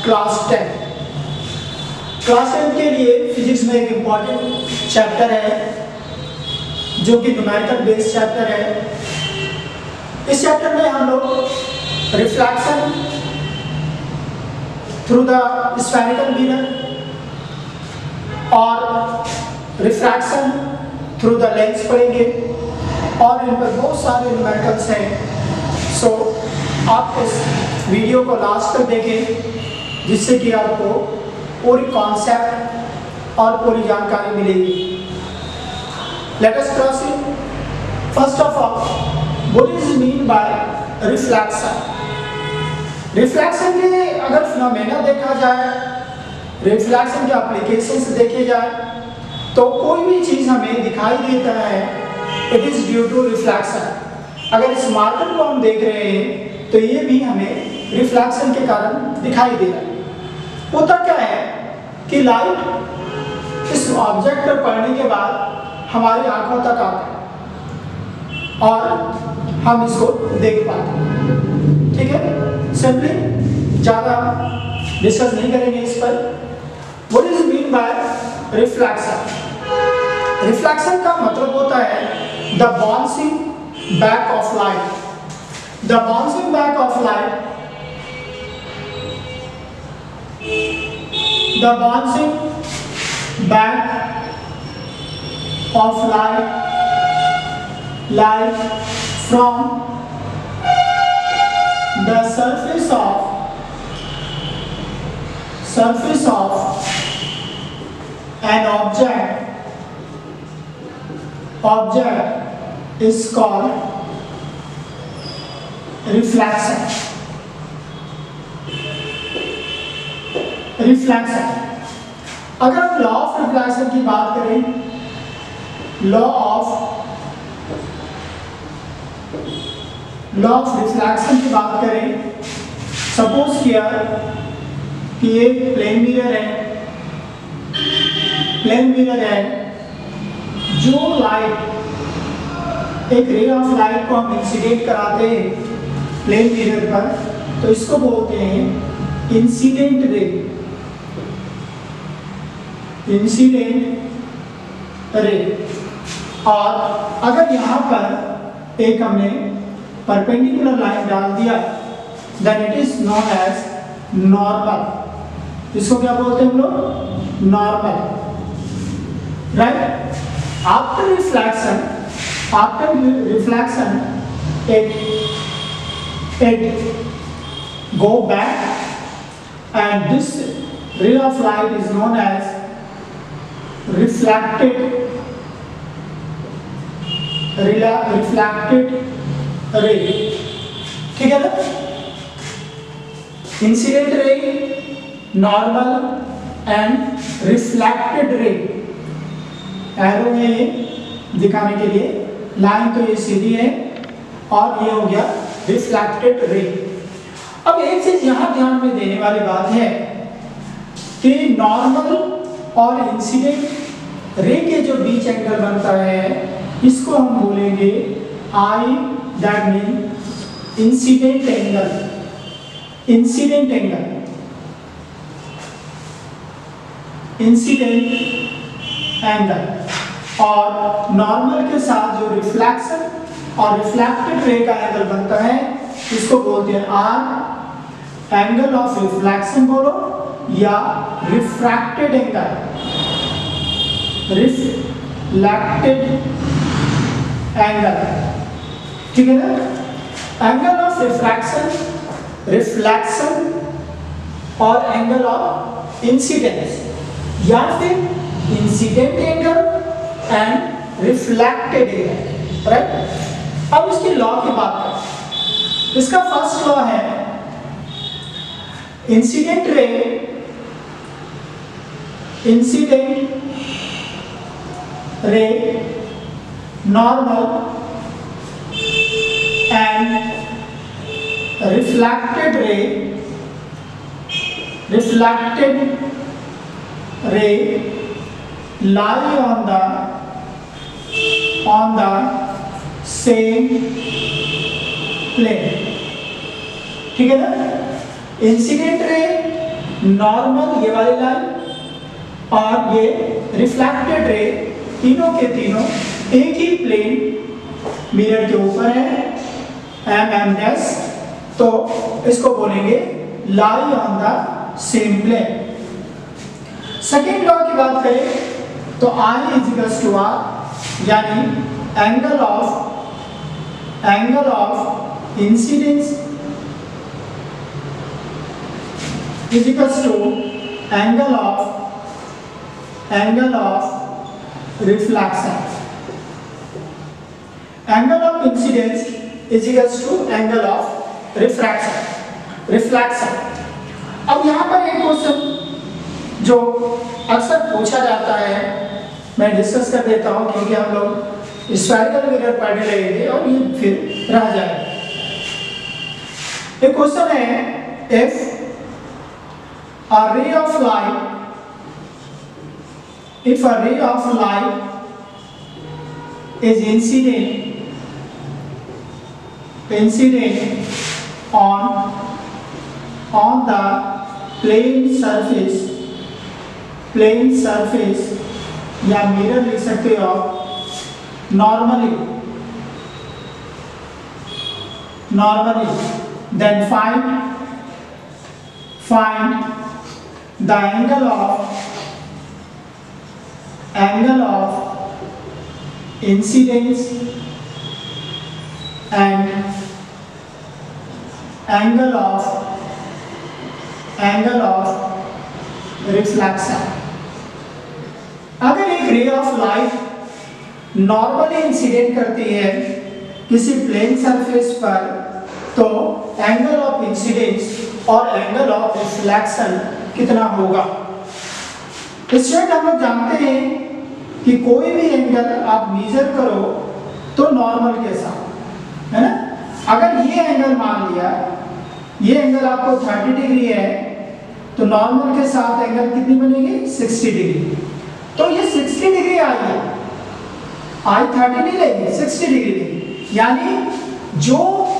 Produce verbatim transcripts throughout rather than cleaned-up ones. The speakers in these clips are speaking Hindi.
Class ten. क्लास टेन के लिए फिजिक्स में एक इम्पॉर्टेंट चैप्टर है जो कि न्यूमेरिकल बेस्ड चैप्टर है। इस चैप्टर में हम लोग reflection through the spherical mirror और रिफ्रैक्शन थ्रू द लेंस पढ़ेंगे और इन पर बहुत सारे न्यूमेरिकल्स हैं। सो आप इस वीडियो को लास्ट तक देखें जिससे कि आपको पूरी कॉन्सेप्ट और पूरी जानकारी मिलेगी। Let us proceed. First of all, what is mean by reflection? Reflection के अगर फिनोमेना देखा जाए, रिफ्लेक्शन के एप्लीकेशंस देखे जाए तो कोई भी चीज़ हमें दिखाई देता है, it is due to reflection. अगर इस मार्कर को हम देख रहे हैं तो ये भी हमें रिफ्लेक्शन के कारण दिखाई दे रहा है। होता क्या है कि लाइट इस ऑब्जेक्ट पर पड़ने के बाद हमारी आंखों तक आता है और हम इसको देख पाते हैं। ठीक है, सिंपली ज़्यादा डिस्कस नहीं करेंगे इस पर। What is mean by reflection? Reflection का मतलब होता है the bouncing back of light. The bouncing back of light the bouncing back of light light from the surface of surface of an object object is called reflection. Reflection, अगर हम लॉ ऑफ रिफ्लेक्शन की बात करें, law of law of reflection की बात करें, सपोज किया कि ये प्लेन मिरर है, प्लेन मिरर है, जो लाइट एक रे ऑफ लाइट को हम इंसिडेंट कराते हैं प्लेन मिरर पर, तो इसको बोलते हैं इंसिडेंट रे। इंसिडेंट रे। और अगर यहाँ पर एक हमने परपेंडिकुलर लाइन डाल दिया, then it is known as normal. इसको क्या बोलते हैं हम लोग? Normal, right? After reflection, after reflection it it go back and this ray of light is known as reflected reflected ray। ठीक है ना? Incident ray, normal and reflected ray. Arrow में ये दिखाने के लिए, लाइन तो ये सीधी है और ये हो गया रिफ्लेक्टेड रे। अब एक चीज यहां ध्यान में देने वाली बात है कि नॉर्मल और इंसिडेंट रे के जो बीच एंगल बनता है, इसको हम बोलेंगे I, that mean incident angle. Incident angle, incident angle. और नॉर्मल के साथ जो रिफ्लेक्शन और रिफ्लेक्टेड रे का एंगल बनता है, इसको बोलते हैं आर, एंगल ऑफ रिफ्लेक्शन बोलो या रिफ्रैक्टेड एंगल, रिफ्लेक्टेड एंगल। ठीक है ना? एंगल ऑफ रिफ्रैक्शन, रिफ्लेक्शन और एंगल ऑफ इंसिडेंस, या फिर incident angle and reflected angle, right? अब इसकी लॉ की बात करें। इसका फर्स्ट लॉ है incident ray, incident ray, normal and reflected ray, reflected ray lie on the on the same plane। ठीक है ना? इंसिडेंट रे, नॉर्मल ये वाली लाइन और ये रिफ्लेक्टेड रे, तीनों के तीनों एक ही प्लेन मिरर के ऊपर है, एम एम डैश, तो इसको बोलेंगे lie on the same plane. Second law की बात करें तो I is equals to R, यानी angle of angle of incidence is equals to angle of angle of reflection. Angle of incidence is equals to angle of refraction. Reflection. अब यहाँ पर एक क्वेश्चन जो अक्सर पूछा जाता है, मैं डिस्कस कर देता हूँ क्योंकि हम लोग स्फेरिकल मिरर पढ़ने लगेंगे और ये फिर रह जाएगा। एक क्वेश्चन है, if a ray of light, if a ray of light is incident, incident on on the plane surface, plane surface या मिरर लिख सकते हो normally, normally, then find find the angle of angle of incidence and angle of angle of reflection. अगर एक रे ऑफ लाइट नॉर्मली इंसिडेंट करती है किसी प्लेन सरफेस पर, तो एंगल ऑफ इंसिडेंस और एंगल ऑफ रिफ्लेक्शन कितना होगा। स्टूडेंट हम लोग जानते हैं कि कोई भी एंगल आप मेजर करो तो नॉर्मल के साथ, है ना। अगर ये एंगल मान लिया, ये एंगल आपको तीस डिग्री है, तो नॉर्मल के साथ एंगल कितनी बनेगी, साठ डिग्री। तो ये साठ डिग्री आई है, आई तीस नहीं लेगी, साठ डिग्री लेगी, यानी जो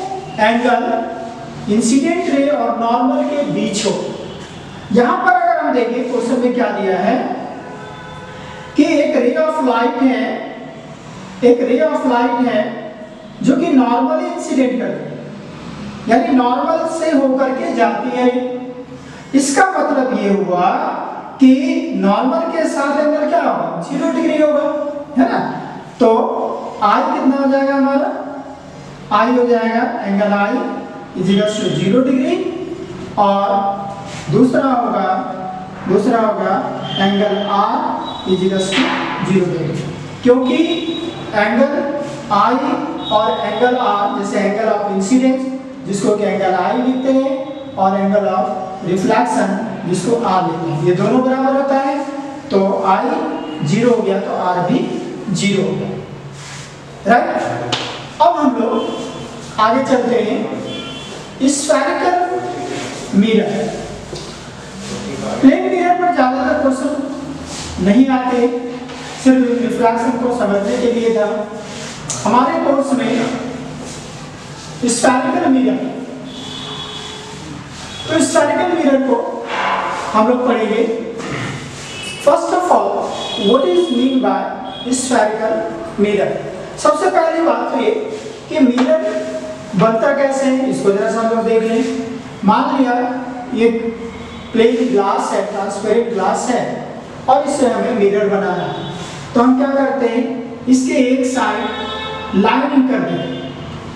एंगल इंसिडेंट रे और नॉर्मल के बीच हो। यहां पर अगर हम देखें क्वेश्चन में क्या दिया है कि एक रे ऑफ लाइट है, एक रे ऑफ लाइट है जो कि नॉर्मली इंसिडेंट करती है, यानी नॉर्मल से होकर के जाती है। इसका मतलब ये हुआ कि नॉर्मल के साथ एंगल क्या होगा, जीरो डिग्री होगा, है ना। तो आई कितना हो जाएगा हमारा, आई हो जाएगा angle I is equal to zero degree, और दूसरा होगा दूसरा होगा angle R is equal to zero degree, क्योंकि एंगल आई और एंगल आर, जैसे एंगल ऑफ इंसिडेंस जिसको कि एंगल आई लिखते हैं और एंगल ऑफ रिफ्लेक्शन जिसको आर लिखते हैं, ये दोनों बराबर होता है, तो आई जीरो हो गया तो आर भी जीरो हो गया, राइट। अब हम लोग आगे चलते हैं स्फेरिकल मिरर। प्लेन मिरर पर ज्यादातर क्वेश्चन नहीं आते, सिर्फ रिफ्लेक्शन को समझने के लिए था। हमारे कोर्स में स्फेरिकल मिरर, तो स्फेरिकल मिरर को हम लोग पढ़ेंगे। First of all what is mean by spherical mirror. सबसे पहली बात तो ये कि मिरर बनता कैसे है, इसको जरा सा हम लोग देख लें। मान लिया ये प्लेन ग्लास है, ट्रांसपेरेंट ग्लास है, और इससे हमें मिरर बनाना है, तो हम क्या करते हैं, इसके एक साइड लाइनिंग कर देते हैं।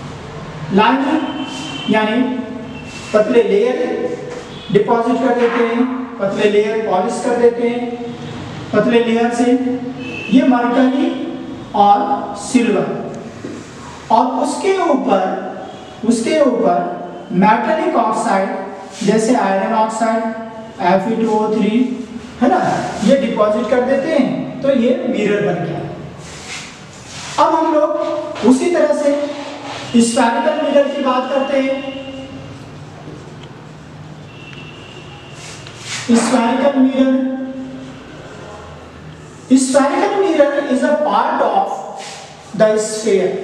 लाइनिंग यानी पतले लेयर डिपॉजिट कर देते हैं, पतले लेयर पॉलिश कर देते हैं। पतले लेयर से ये मरकरी और सिल्वर, और उसके ऊपर उसके ऊपर मेटालिक ऑक्साइड जैसे iron oxide F E two O three, है ना, ये डिपॉजिट कर देते हैं, तो ये मिरर बन गया। अब हम लोग उसी तरह से स्फेरिकल मिरर की बात करते हैं। Spherical mirror spherical mirror is a part of the sphere.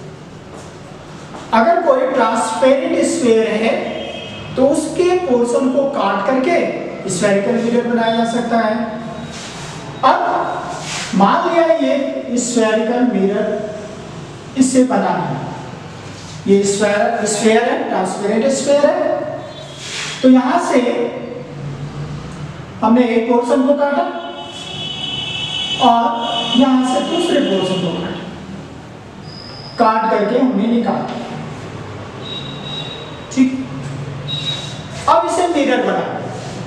अगर कोई ट्रांसपेरेंट स्फीयर है तो उसके पोर्शन को काट करके स्फेरिकल मिरर बनाया जा सकता है। अब मान लिया ये स्फेरिकल मिरर इससे बना है, ये स्फेयर स्फेयर है, ट्रांसपेरेंट स्फेयर है। तो यहां से हमने एक पोर्शन को काटा और यहां से दूसरे पोर्शन को काटा, काट करके हमने निकाला। ठीक, अब इसे मिरर बना,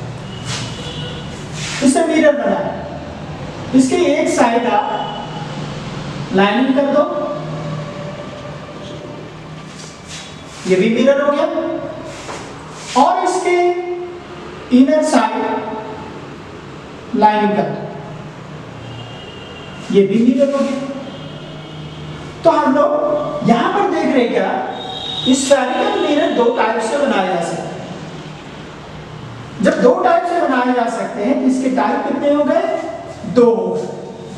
इसे मिरर बना, इसके एक साइड आप लाइनिंग कर दो, ये भी मिरर हो गया, और इसके इनर साइड लाइनिंग कर दो, ये भी मिरर हो गया। तो हम लोग यहां पर देख रहे क्या, स्फेरिकल मिरर दो टाइप से बनाए जा सकते हैं। जब दो टाइप से बनाए जा सकते हैं, इसके टाइप कितने हो गए, दो हो गए,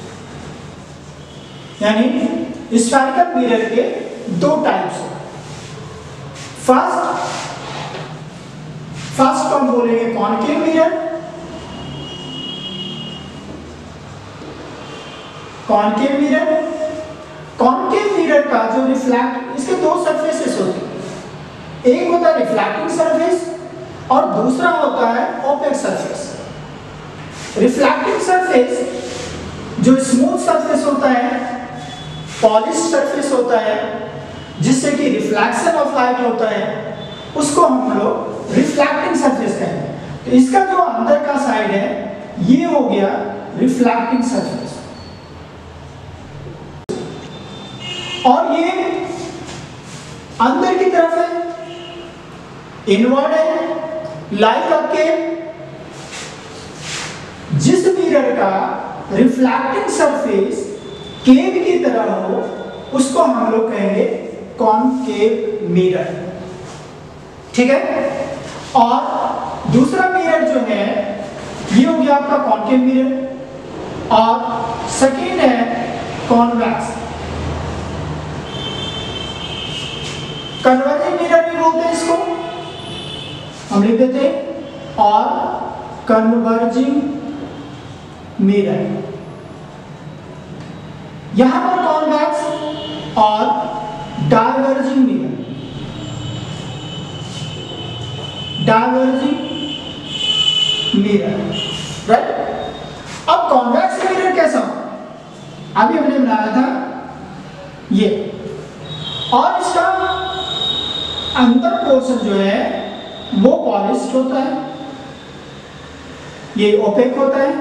यानी स्फेरिकल मिरर के दो टाइप्स हो। फर्स्ट फर्स्ट को हम बोलेंगे concave mirror, concave mirror concave mirror का जो रिफ्लेक्ट, इसके दो सरफेसेस होते हैं, एक होता है रिफ्लेक्टिंग सरफेस और दूसरा होता है ओपेक सरफेस। रिफ्लेक्टिंग सरफेस जो स्मूथ सरफेस होता है, पॉलिश सरफेस होता है, जिससे कि रिफ्लेक्शन ऑफ लाइट होता है, उसको हम लोग रिफ्लेक्टिंग सरफेस कहते हैं। तो इसका जो अंदर का साइड है, ये हो गया रिफ्लेक्टिंग सरफेस, और ये अंदर की तरफ है, इनवर्ड है, लाइक अ केव। जिस मिरर का रिफ्लेक्टिंग सरफेस केव की तरह हो, उसको हम लोग कहेंगे कॉनकेव मिरर। ठीक है, और दूसरा मिरर जो है, ये हो गया आपका कॉनकेव मिरर, और सेकेंड है कॉन्वेक्स। कन्वर्जिंग मिरर भी बोलते हैं इसको, हम लिख देते हैं, और कन्वर्जिंग मिरर। यहां पर कॉन्वेक्स और diverging mirror, diverging mirror, right. अब कॉन्वेक्स मिरर कैसा हो, अभी हमने बनाया था ये, और इसका अंदर पोर्शन जो है वो पॉलिश्ड होता है, ये ओपेक होता है,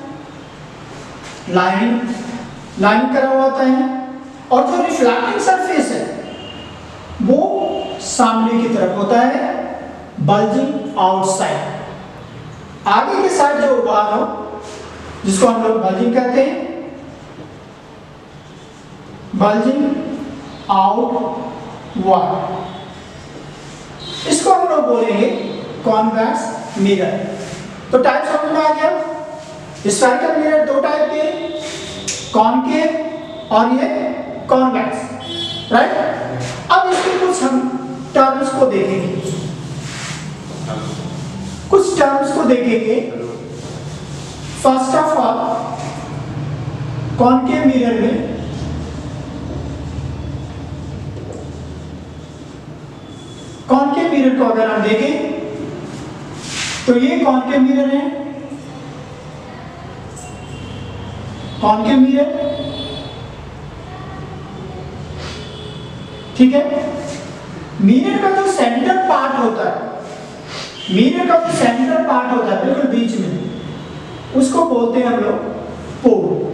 लाइनिंग लाइनिंग करा हुआ होता है, और जो रिफ्लेक्टिंग सरफेस है वो सामने की तरफ होता है, बल्जिंग आउटसाइड। आगे के साइड जो बाहर हो, जिसको हम लोग बल्जिंग कहते हैं, बल्जिंग आउटवर्ड, इसको हम लोग बोलेंगे कॉन्वेक्स मिरर। तो टाइप समझ में आ गया, स्फेरिकल मिरर दो टाइप के, कॉनकेव और ये कॉन्वेक्स, राइट। अब इसके कुछ हम टर्म्स को देखेंगे, कुछ टर्म्स को देखेंगे। First of all, concave mirror में कॉनकेव मिरर को अगर हम देखें, तो ये कॉनकेव मिरर है, कॉनकेव मिरर, ठीक है। मिरर का जो सेंटर पार्ट होता है, मिरर का जो सेंटर पार्ट होता है बिल्कुल बीच में, उसको बोलते हैं हम लोग पोल।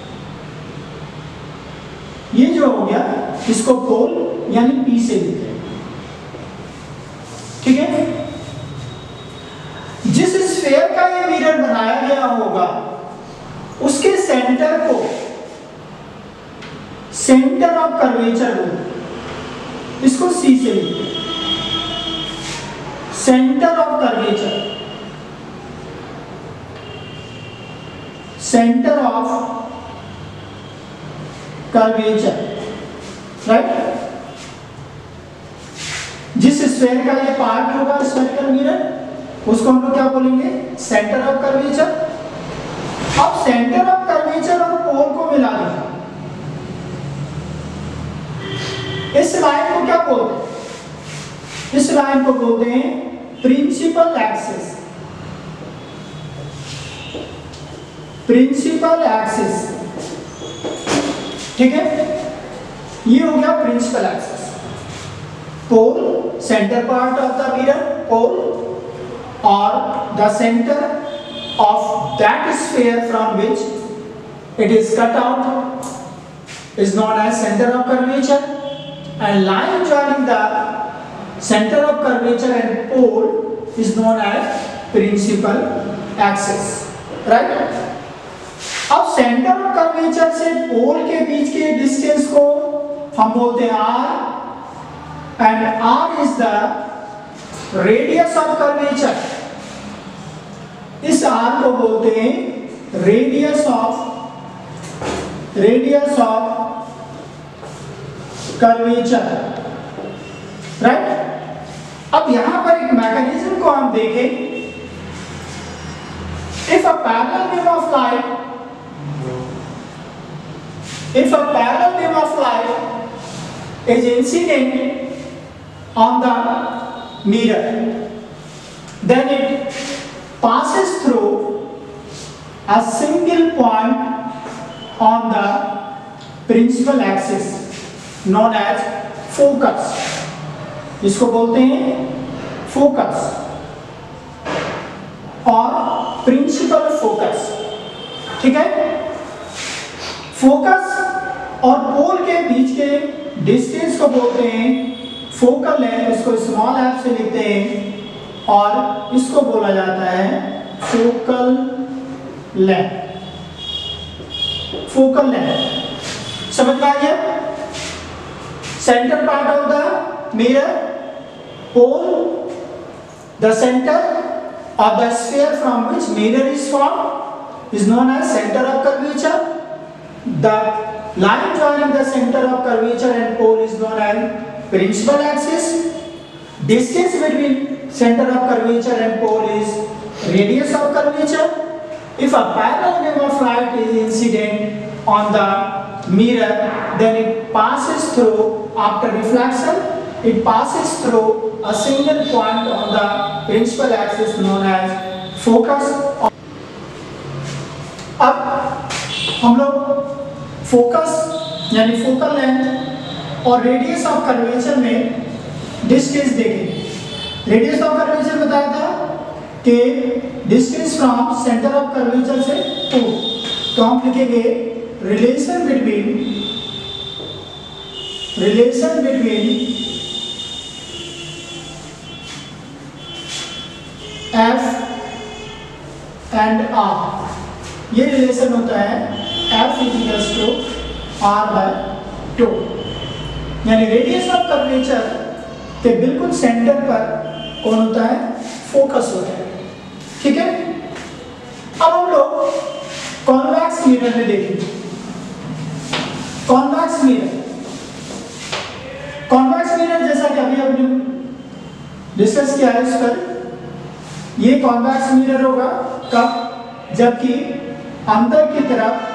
ये जो हो गया, इसको पोल यानी पी से लिखते हैं, ठीक है। जिस स्फीयर का ये मिरर बनाया गया होगा, उसके सेंटर को सेंटर ऑफ कर्वेचर बोलते हैं, इसको सी से लिखते हैं, centre of curvature, centre of curvature, right. जिस स्फीयर का ये पार्ट होगा स्फेरिकल मिरर, उसको हम लोग क्या बोलेंगे, सेंटर ऑफ कर्वेचर। अब सेंटर ऑफ कर्वेचर और पोल को मिला दिया, इस लाइन को क्या बोलते हैं, इस लाइन को बोलते हैं प्रिंसिपल एक्सिस, प्रिंसिपल एक्सिस। ठीक है, ये हो गया principal axis. Pole, centre part of the mirror, pole, और the centre of that sphere from which it is cut out is known as center of curvature, and line joining the center of curvature and pole is known as principal axis, right? अब सेंटर ऑफ कर्वेचर से पोल के बीच के डिस्टेंस को हम बोलते हैं r, and r is the radius of curvature। इस r को बोलते हैं radius of radius of curvature, right. अब यहां पर एक मैकेनिज्म को हम देखें। If a parallel beam of light if a parallel beam of light is incident on the mirror, then it passes through a single point on the principal axis known as focus। इसको बोलते हैं फोकस और प्रिंसिपल फोकस। ठीक है, फोकस और पोल के बीच के डिस्टेंस को बोलते हैं फोकल लेंथ, इसको स्मॉल एफ से लिखते हैं, और इसको बोला जाता है फोकल लेंथ, फोकल लेंथ। समझ में आ गया? Centre part of the mirror, pole, the centre of the sphere from which mirror is formed is known as center of curvature. The line joining the center of curvature and pole is known as principal axis. Distance between center of curvature and pole is radius of curvature. If a parallel beam of light is incident on the mirror, then it passes through, after reflection, it passes through a single point on the principal axis known as focus. अब हम लोग फोकस यानी फोकल लेंथ और रेडियस ऑफ कर्वेचर में डिस्टेंस देखेंगे। रेडियस ऑफ कर्वेचर बताया था कि distance from centre of curvature से टू, तो हम लिखेंगे relation between relation between F and R। ये रिलेशन होता है F equals to R by two, यानी रेडियस ऑफ कर्वेचर के बिल्कुल सेंटर पर कौन होता है, फोकस होता है। ठीक है, अब हम लोग कॉन्वेक्स मिरर में देखेंगे। कॉन्वेक्स मिरर कॉन्वेक्स मिरर जैसा कि अभी हमने डिस्कस किया है, इस पर ये कॉन्वेक्स मिरर होगा कब, जबकि अंदर की तरफ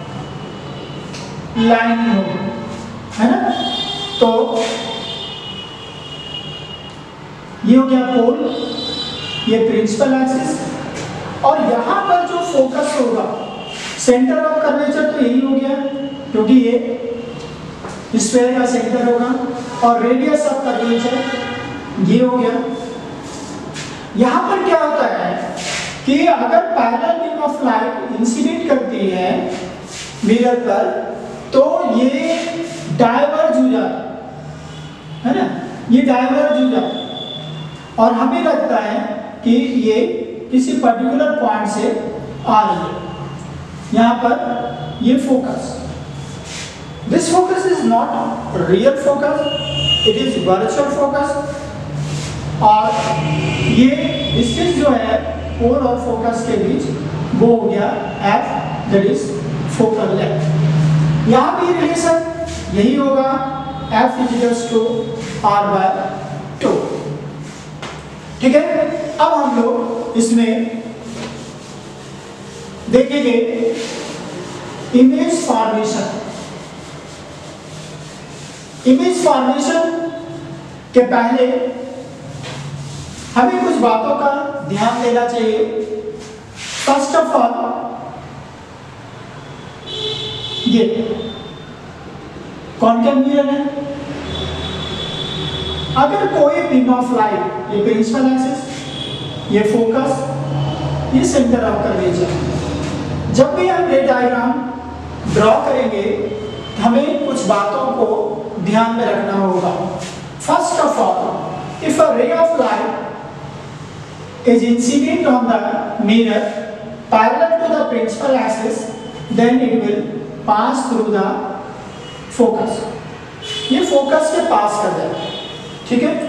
लाइन होगी, है ना। तो ये हो गया पोल, ये प्रिंसिपल एक्सिस, और यहां पर जो फोकस होगा सेंटर ऑफ कर्वेचर तो यही हो गया, क्योंकि ये स्फीयर का सेंटर होगा, और रेडियस ऑफ कर्वेचर ये हो गया। यहां पर क्या होता है कि अगर parallel beam of light incident करती है मिरर पर, तो ये डाइवर्ज हो जाता है ना, ये डाइवर्ज हो जाता, और हमें लगता है कि ये किसी पर्टिकुलर पॉइंट से आ रही है। यहां पर ये focus, this focus is not real focus, it is virtual focus, और ये डिस्टेंस जो है पोल और फोकस के बीच वो हो गया F, that is focal length. यहां भी रिलेशन यही होगा, F equals to R by two. ठीक है। अब हम लोग इसमें देखेंगे इमेज फॉर्मेशन। इमेज फॉर्मेशन के पहले हमें कुछ बातों का ध्यान देना चाहिए। फर्स्ट ऑफ ऑल, ये कॉन्केव मिरर है। अगर कोई बीम ऑफ लाइट, ये प्रिंसिपल एक्सिस, ये फोकस, ये सेंटर ऑफ कर्वेचर, जब भी हम रे डायग्राम ड्रॉ करेंगे हमें कुछ बातों को ध्यान में रखना होगा। First of all, if a ray of light is incident on the mirror parallel to the principal axis, then it will pass through the focus. ये फोकस के पास कर जाएगा, ठीक है।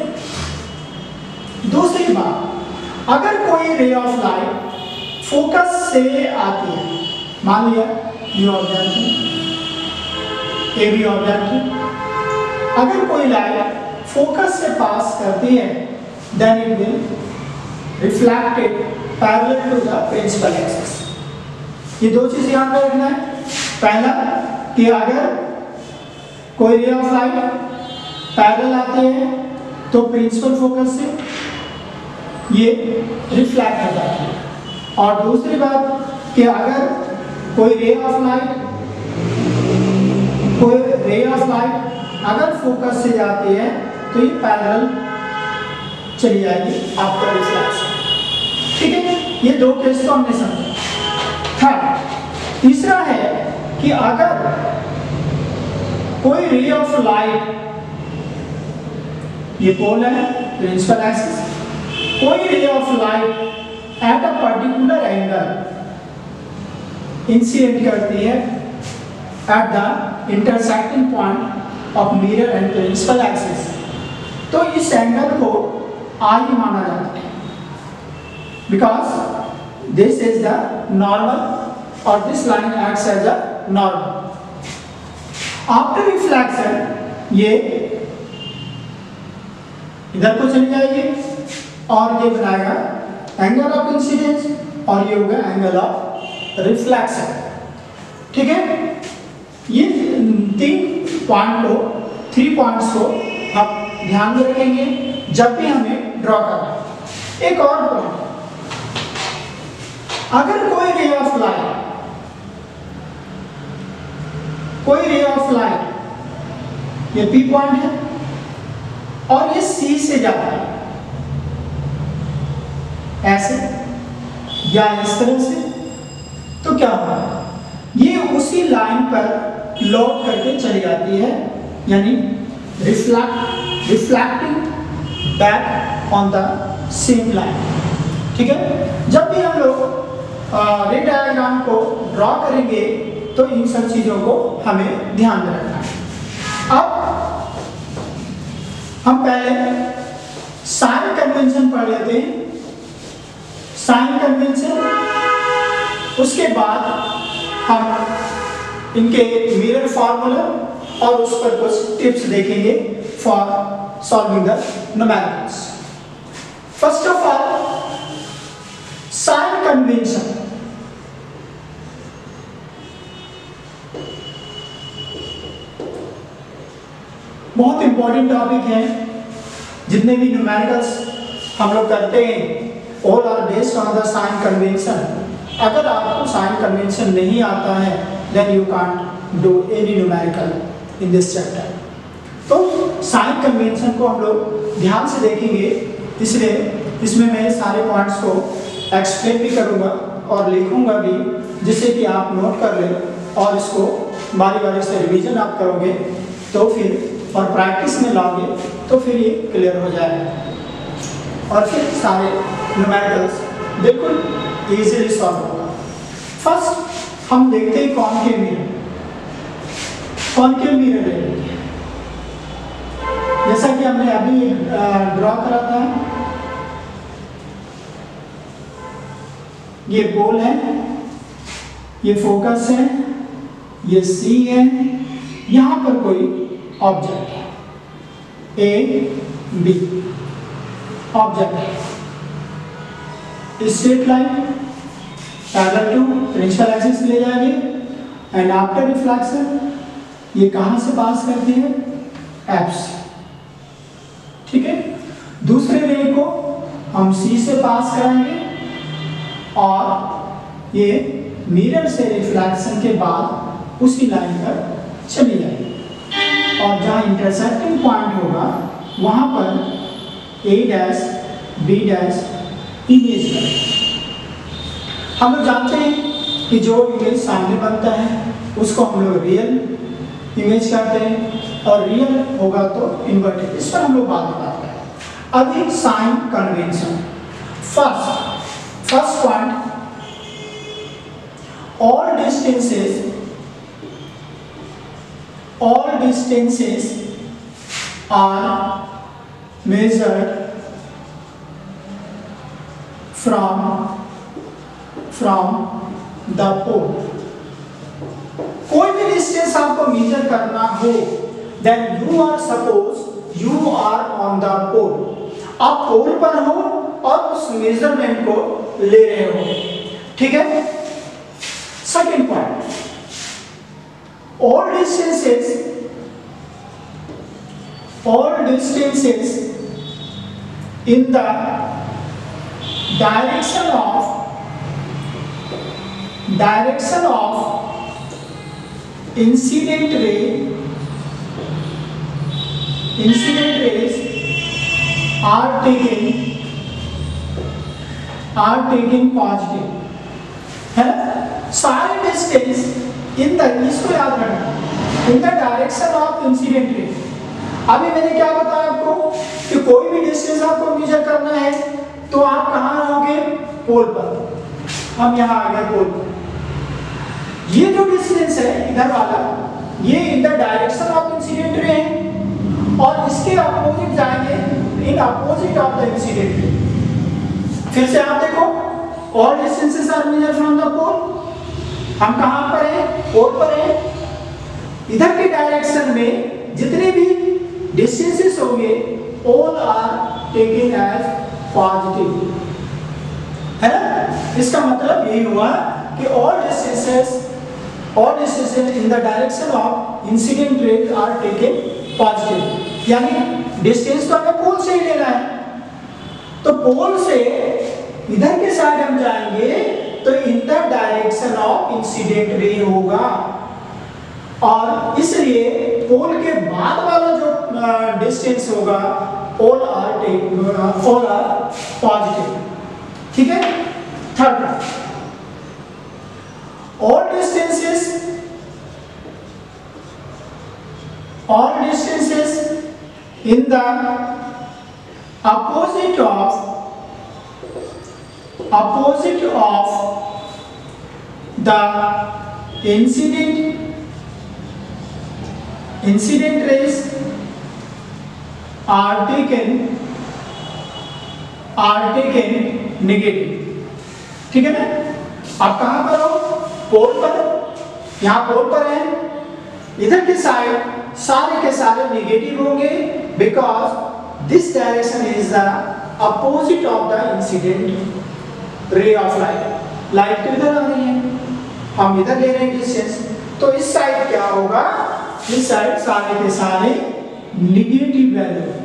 दूसरी बात, अगर कोई रे ऑफ लाइट फोकस से आती है, मान लिया ये ऑब्जेक्ट है, ए बी ऑब्जेक्ट है, अगर कोई लाइट फोकस से पास करती है then it will reflected parallel to the principal axis। ये दो चीज ध्यान में रखना है। पहला कि अगर कोई रे ऑफ लाइट पैरेलल आती है तो प्रिंसिपल फोकस से ये रिफ्लेक्ट हो जाती है, और दूसरी बात कि अगर कोई रे ऑफ लाइट कोई रे ऑफ लाइट अगर फोकस से जाती है तो ये पैरेलल चली जाएगी आपका रिफ्लेक्शन, ठीक है। ये दो केस को हमने समझा। थर्ड, तीसरा है कि अगर कोई रे ऑफ लाइट, ये पोल है प्रिंसिपल एक्सिस, कोई ray of light at a particular angle incident करती है at the intersecting point of mirror and principal axis, तो इस एंगल को आई माना जाता है, because this is the normal और this line acts as a normal. After reflection ये इधर को चली जाएगी और ये बनाएगा एंगल ऑफ इंसिडेंस और ये होगा एंगल ऑफ रिफ्लेक्शन, ठीक है। ये तीन पॉइंट को थ्री पॉइंट्स को हम ध्यान में रखेंगे जब भी हमें ड्रॉ करना है। एक और पॉइंट, अगर कोई रे ऑफ लाइट कोई रे ऑफ लाइट ये पी पॉइंट है और ये सी से जाता है ऐसे या इस तरह से, तो क्या होगा, ये उसी लाइन पर लोड करके चली जाती है, यानी reflect reflecting back on the same line, ठीक है। जब भी हम लोग रे डायग्राम को ड्रॉ करेंगे तो इन सब चीजों को हमें ध्यान में रखना है। अब हम पहले साइन कन्वेंशन पढ़ लेते हैं। साइन कन्वेंशन, उसके बाद हम इनके मिरर फॉर्मूला और उस पर कुछ टिप्स देखेंगे for solving the numericals. First of all, sign convention. बहुत इंपॉर्टेंट टॉपिक है। जितने भी न्यूमेरिकल्स हम लोग करते हैं all are based on the sign convention. अगर आपको साइन कन्वेंशन नहीं आता है then you can't do any numerical in this chapter. तो साइन कन्वेंशन को हम लोग ध्यान से देखेंगे, इसलिए इसमें मैं सारे पॉइंट्स को एक्सप्लेन भी करूंगा और लिखूंगा भी, जिससे कि आप नोट कर लें और इसको बारी बारी से रिवीजन आप करोगे तो फिर और प्रैक्टिस में लाओगे तो फिर ये क्लियर हो जाएगा और फिर सारे न्यूमेरिकल्स बिल्कुल इजीली सॉल्व होगा। फर्स्ट हम देखते हैं कॉनकेव मिरर। कॉनकेव मिरर है जैसा कि हमने अभी ड्रॉ करा था, ये पोल है, ये फोकस है, ये सी है, यहां पर कोई ऑब्जेक्ट है ए बी ऑब्जेक्ट है। Straight line parallel to principal axis ले जाएंगे एंड आफ्टर रिफ्लेक्शन ये कहां से पास करती है, एफ से, ठीक है। दूसरे रे को हम सी से पास कराएंगे और ये मिरर से रिफ्लेक्शन के बाद उसी लाइन पर चली जाएगी और जहां इंटरसेक्टिंग पॉइंट होगा वहां पर A dash B dash image करें। हम लोग जानते हैं कि जो इमेज सामने बनता है उसको हम लोग रियल इमेज कहते हैं और रियल होगा तो इन्वर्टेड। इस पर हम लोग बात करते हैं। अभी sign convention, first first point, all distances all distances are measured from from the pole। कोई भी डिस्टेंस आपको मेजर करना हो then you are suppose you are on the pole, आप पोल पर हो और उस मेजरमेंट को ले रहे हो, ठीक है। Second point, all distances, all distances in the direction of direction of incident ray, incident rays are taken are taken positive, है ना। सारे डिस्टेंस इन द, इसको याद रखना, in the direction of incident ray. अभी मैंने क्या बताया आपको कि कोई भी डिस्टेंस आपको मेजर करना है तो आप कहां रहोगे, पोल पर। हम यहां आ गए पोल पर। ये जो डिस्टेंस है इधर वाला, ये in the direction of incident ray है और इसके अपोजिट जाएंगे, in opposite of the incident ray. फिर से आप देखो, all distances are measured from the pole. हम कहां पर हैं, पोल पर हैं। इधर के डायरेक्शन में जितने भी डिस्टेंसेस होंगे all are taken as positive, है ना। इसका मतलब यही हुआ कि all distances all distances in the direction of incident ray are taken positive, यानी डिस्टेंस तो हमें पोल से ही लेना है। तो पोल से इधर के साइड हम जाएंगे तो in the direction of incident ray होगा और इसलिए पोल के बाद वाला जो डिस्टेंस होगा all are take all are positive, ठीक है। Third, all distances all distances in the opposite of opposite of the incident incident rays are taken are taken negative, ठीक है ना। आप कहां पर हो, पोल पर। यहां पोल पर है, इधर के साइड सारे के सारे नेगेटिव होंगे because this direction is the opposite of the incident ray of light. Light तो इधर आ रही है, हम इधर ले रहे हैं डिस्टेंस, तो इस साइड क्या होगा, इस साइड सारे के सारे निगेटिव वैल्यू,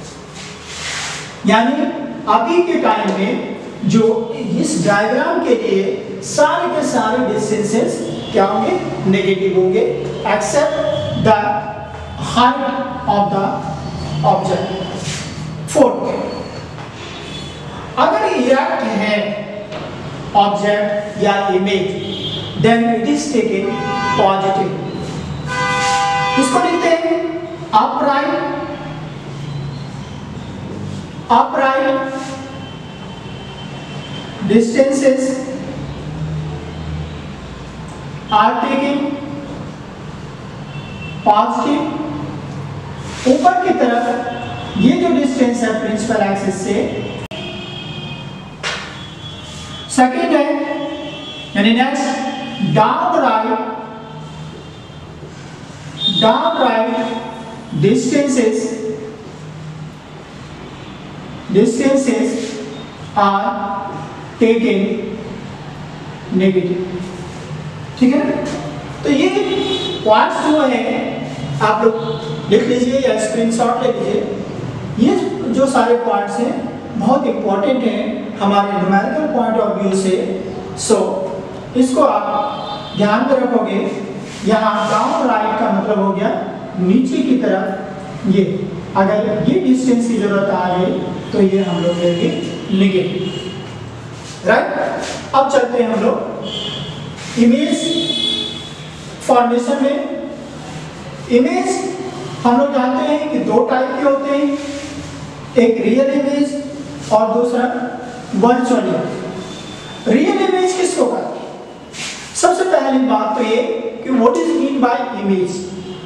यानी अभी के टाइम में जो इस डायग्राम के लिए सारे के सारे डिस्टेंसेस क्या होंगे, नेगेटिव होंगे except the height of the object. Fourth, अगर इरेक्ट है ऑब्जेक्ट या image then it is taken positive. इसको लिखते हैं upright upright distances are taking positive. ऊपर की तरफ ये जो डिस्टेंस है प्रिंसिपल एक्सिस से, सेकेंड है यानी next down right down right distances distances are taken negative. ठीक है ना? तो ये पॉइंट्स जो है आप लोग लिख लीजिए या स्क्रीनशॉट ले लीजिए। ये जो सारे पॉइंट्स हैं बहुत इंपॉर्टेंट हैं हमारे न्यूमेरिकल पॉइंट ऑफ व्यू से। सो इसको आप ध्यान में रखोगे। यहाँ डाउन राइट का मतलब हो गया नीचे की तरफ। ये अगर ये डिस्टेंस की जरूरत आ गई तो ये हम लोग लेंगे नेगेटिव। राइट, अब चलते हैं हम लोग इमेज फॉर्मेशन में। इमेज हम लोग जानते हैं कि दो टाइप के होते हैं, एक रियल इमेज और दूसरा वर्चुअल इमेज। रियल इमेज किसको कहते हैं? सबसे पहली बात तो ये कि what is mean by image.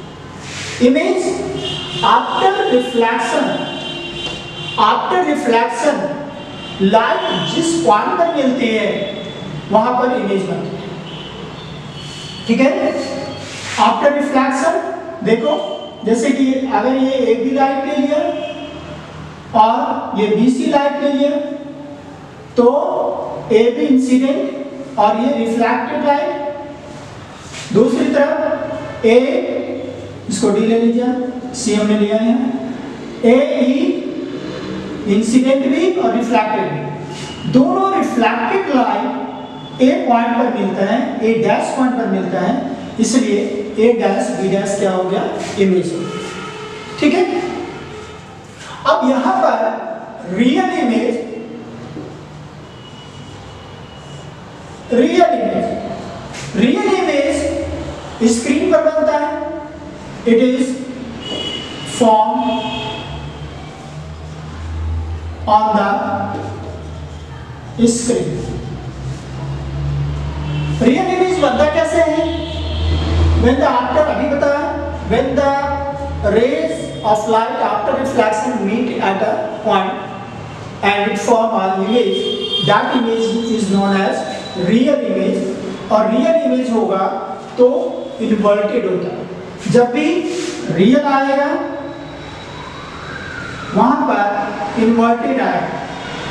Image after reflection, after reflection light जिस पॉइंट पर मिलती है वहां पर इमेज बनती है। ठीक है? आफ्टर रिफ्लेक्शन देखो, जैसे कि अगर ये ए बी लाइट ले लिया और ये बी सी लाइट ले लिया तो ए बी इंसिडेंट और ये रिफ्लेक्टेड लाइट। दूसरी तरफ ए, इसको डी ले लीजिए, सी हमने लिया है, ए ई इंसिडेंट भी और रिफ्लेक्टेड भी। दोनों रिफ्लेक्टेड लाइट ए पॉइंट पर मिलता है, ए डैश पॉइंट पर मिलता है, इसलिए ए डैश बी डैश क्या हो गया? इमेज। ठीक है? अब यहां पर real image, real image real image screen पर बनता है। It is form on the screen. Real image बनता कैसे है? When the after अभी बताया, when the rays of light after reflection meet at a point and it form an image, that image is known as real image। और real image होगा तो inverted होता है। जब भी real आएगा वहां पर inverted आएगा।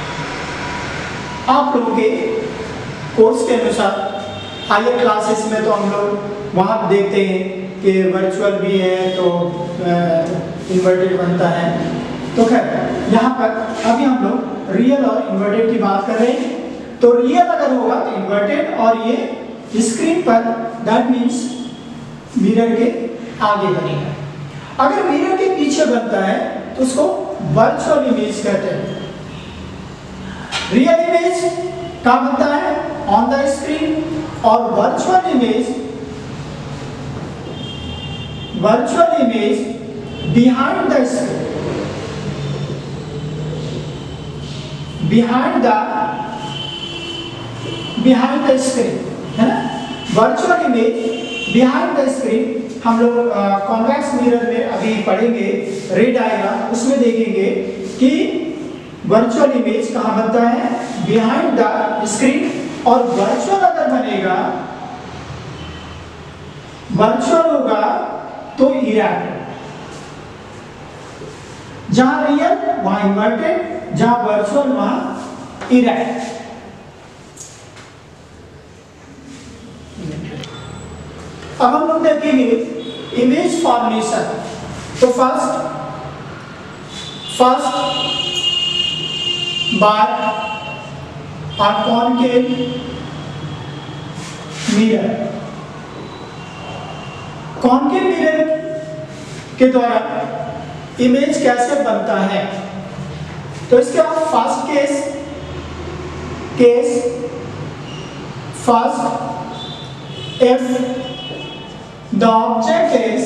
आप लोगों के कोर्स के अनुसार हायर क्लासेस में तो हम लोग वहाँ देखते हैं कि वर्चुअल भी है तो इन्वर्टेड बनता है। तो खैर यहाँ पर अभी हम लोग रियल और इन्वर्टेड की बात कर रहे हैं। तो रियल अगर होगा तो इन्वर्टेड, और ये स्क्रीन पर दैट मीन्स मिरर के आगे बनेगा। अगर मिरर के पीछे बनता है तो उसको वर्चुअल इमेज कहते हैं। रियल इमेज कहाँ बनता है? On the screen. और virtual image, virtual image behind the screen, behind the behind the screen, है ना? Virtual image behind the screen हम लोग कॉन्वेक्स मिरर में अभी पढ़ेंगे, रे डायग्राम, उसमें देखेंगे कि वर्चुअल इमेज कहाँ बनता है? Behind the screen. और वर्चुअल अगर बनेगा, वर्चुअल होगा तो इरेक्ट। जहां रियल वहां इन्वर्टेड, जहां वर्चुअल वहां इरेक्ट। अब हम लोग देखेंगे इमेज फॉर्मेशन। तो फर्स्ट फर्स्ट बार और कॉनकेव मिरर, कॉनकेव मिरर के द्वारा इमेज कैसे बनता है? तो इसके बाद first case case first if the object is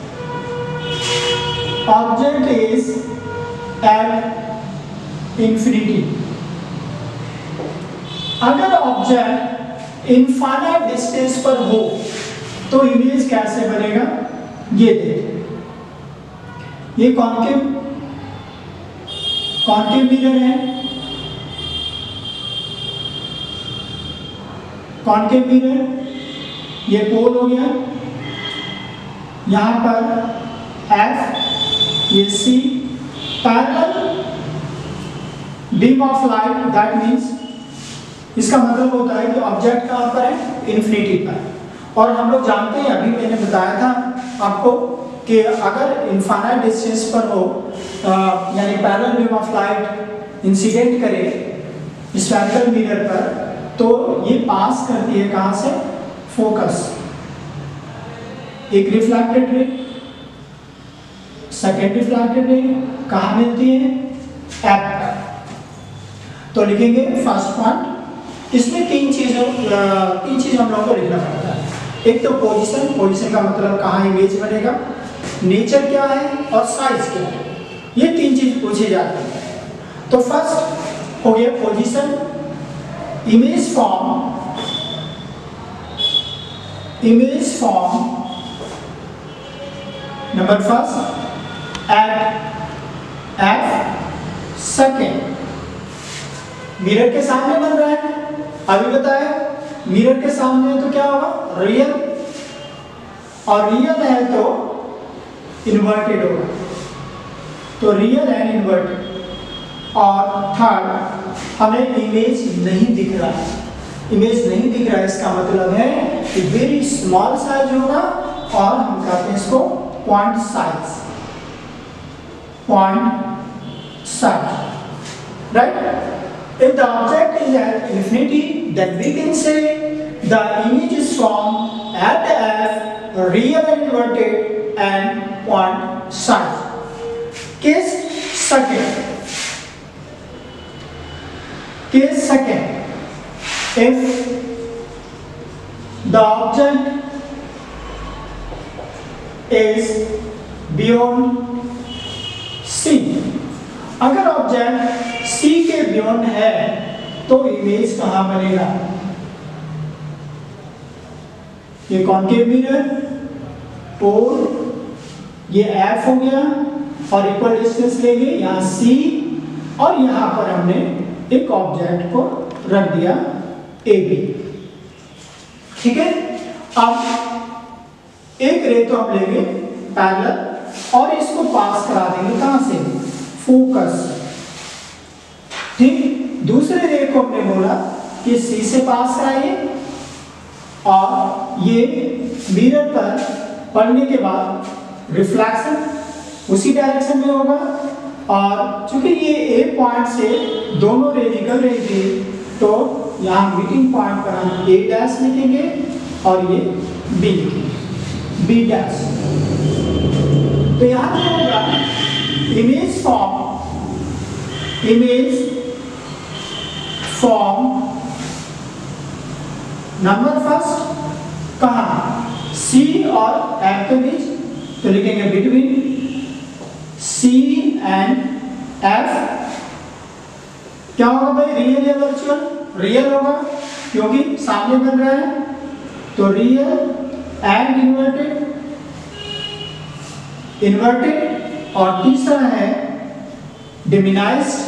object is at infinity. अगर ऑब्जेक्ट इनफाइनाइट डिस्टेंस पर हो तो इमेज कैसे बनेगा? ये देखिए, ये कॉनकेव कॉनकेव मिरर है। कॉनकेव मिरर, ये पोल हो गया, यहां पर F, ये C, parallel beam of light, that means इसका मतलब होता है कि ऑब्जेक्ट कहाँ पर है, इन्फिनिटी पर। और हम लोग जानते हैं, अभी मैंने बताया था आपको कि अगर इनफाइनाइट डिस्टेंस पर हो, यानी parallel beam of light incident करे स्फेरिकल मिरर पर, तो ये पास करती है कहाँ से, फोकस, एक reflected ray, second reflected ray कहाँ मिलती है, एप पर। तो लिखेंगे फर्स्ट पॉइंट, इसमें तीन चीजों तीन चीज हम लोगों को लिखना पड़ता है। एक तो पोजीशन, पोजीशन का मतलब कहाँ इमेज बनेगा, नेचर क्या है और साइज क्या है, ये तीन चीज पूछे जाते हैं। तो फर्स्ट हो गया position, image form, image form number first at F second, mirror के सामने बन रहा है, अभी बताया मिरर के सामने है तो क्या होगा, रियल, और रियल है तो इन्वर्टेड होगा, तो रियल एंड इन्वर्टेड। और थर्ड, हमें इमेज नहीं दिख रहा है, इमेज नहीं दिख रहा है, इसका मतलब है कि वेरी स्मॉल साइज होगा, और हम कहते हैं इसको point size, point size, right. If the object is at infinity, then we can say the image is formed at F, real and inverted, and point size. Case second. Case second. If the object is beyond C, अगर ऑब्जेक्ट C के बियॉन्ड है तो इमेज कहां बनेगा, ये कॉनकेव मिरर और ये F हो गया, और इक्वल डिस्टेंस लेंगे यहां C, और यहां पर हमने एक ऑब्जेक्ट को रख दिया A B, ठीक है। अब एक रे तो हम लेंगे पैरेलल, और इसको पास करा देंगे कहां से, फोकस, ठीक। दूसरे रे को हमने बोला कि सी से पास कराइए, और ये मिरर पर पड़ने के बाद रिफ्लेक्शन उसी डायरेक्शन में होगा, और चूंकि ये ए पॉइंट से दोनों रे निकल रही थी, तो यहाँ मीटिंग पॉइंट पर हम ए डैश लिखेंगे और ये बी लिखेंगे, बी डैश। तो यहाँ क्या होगा, image form, image form number first कहां, सी और एफ के बीच, तो लिखेंगे बिटवीन सी एंड एफ। क्या होगा भाई, रियल या वर्चुअल, रियल होगा क्योंकि सामने बन रहा है, तो रियल एंड इन्वर्टेड, इन्वर्टेड, और तीसरा है डिमिनाइज्ड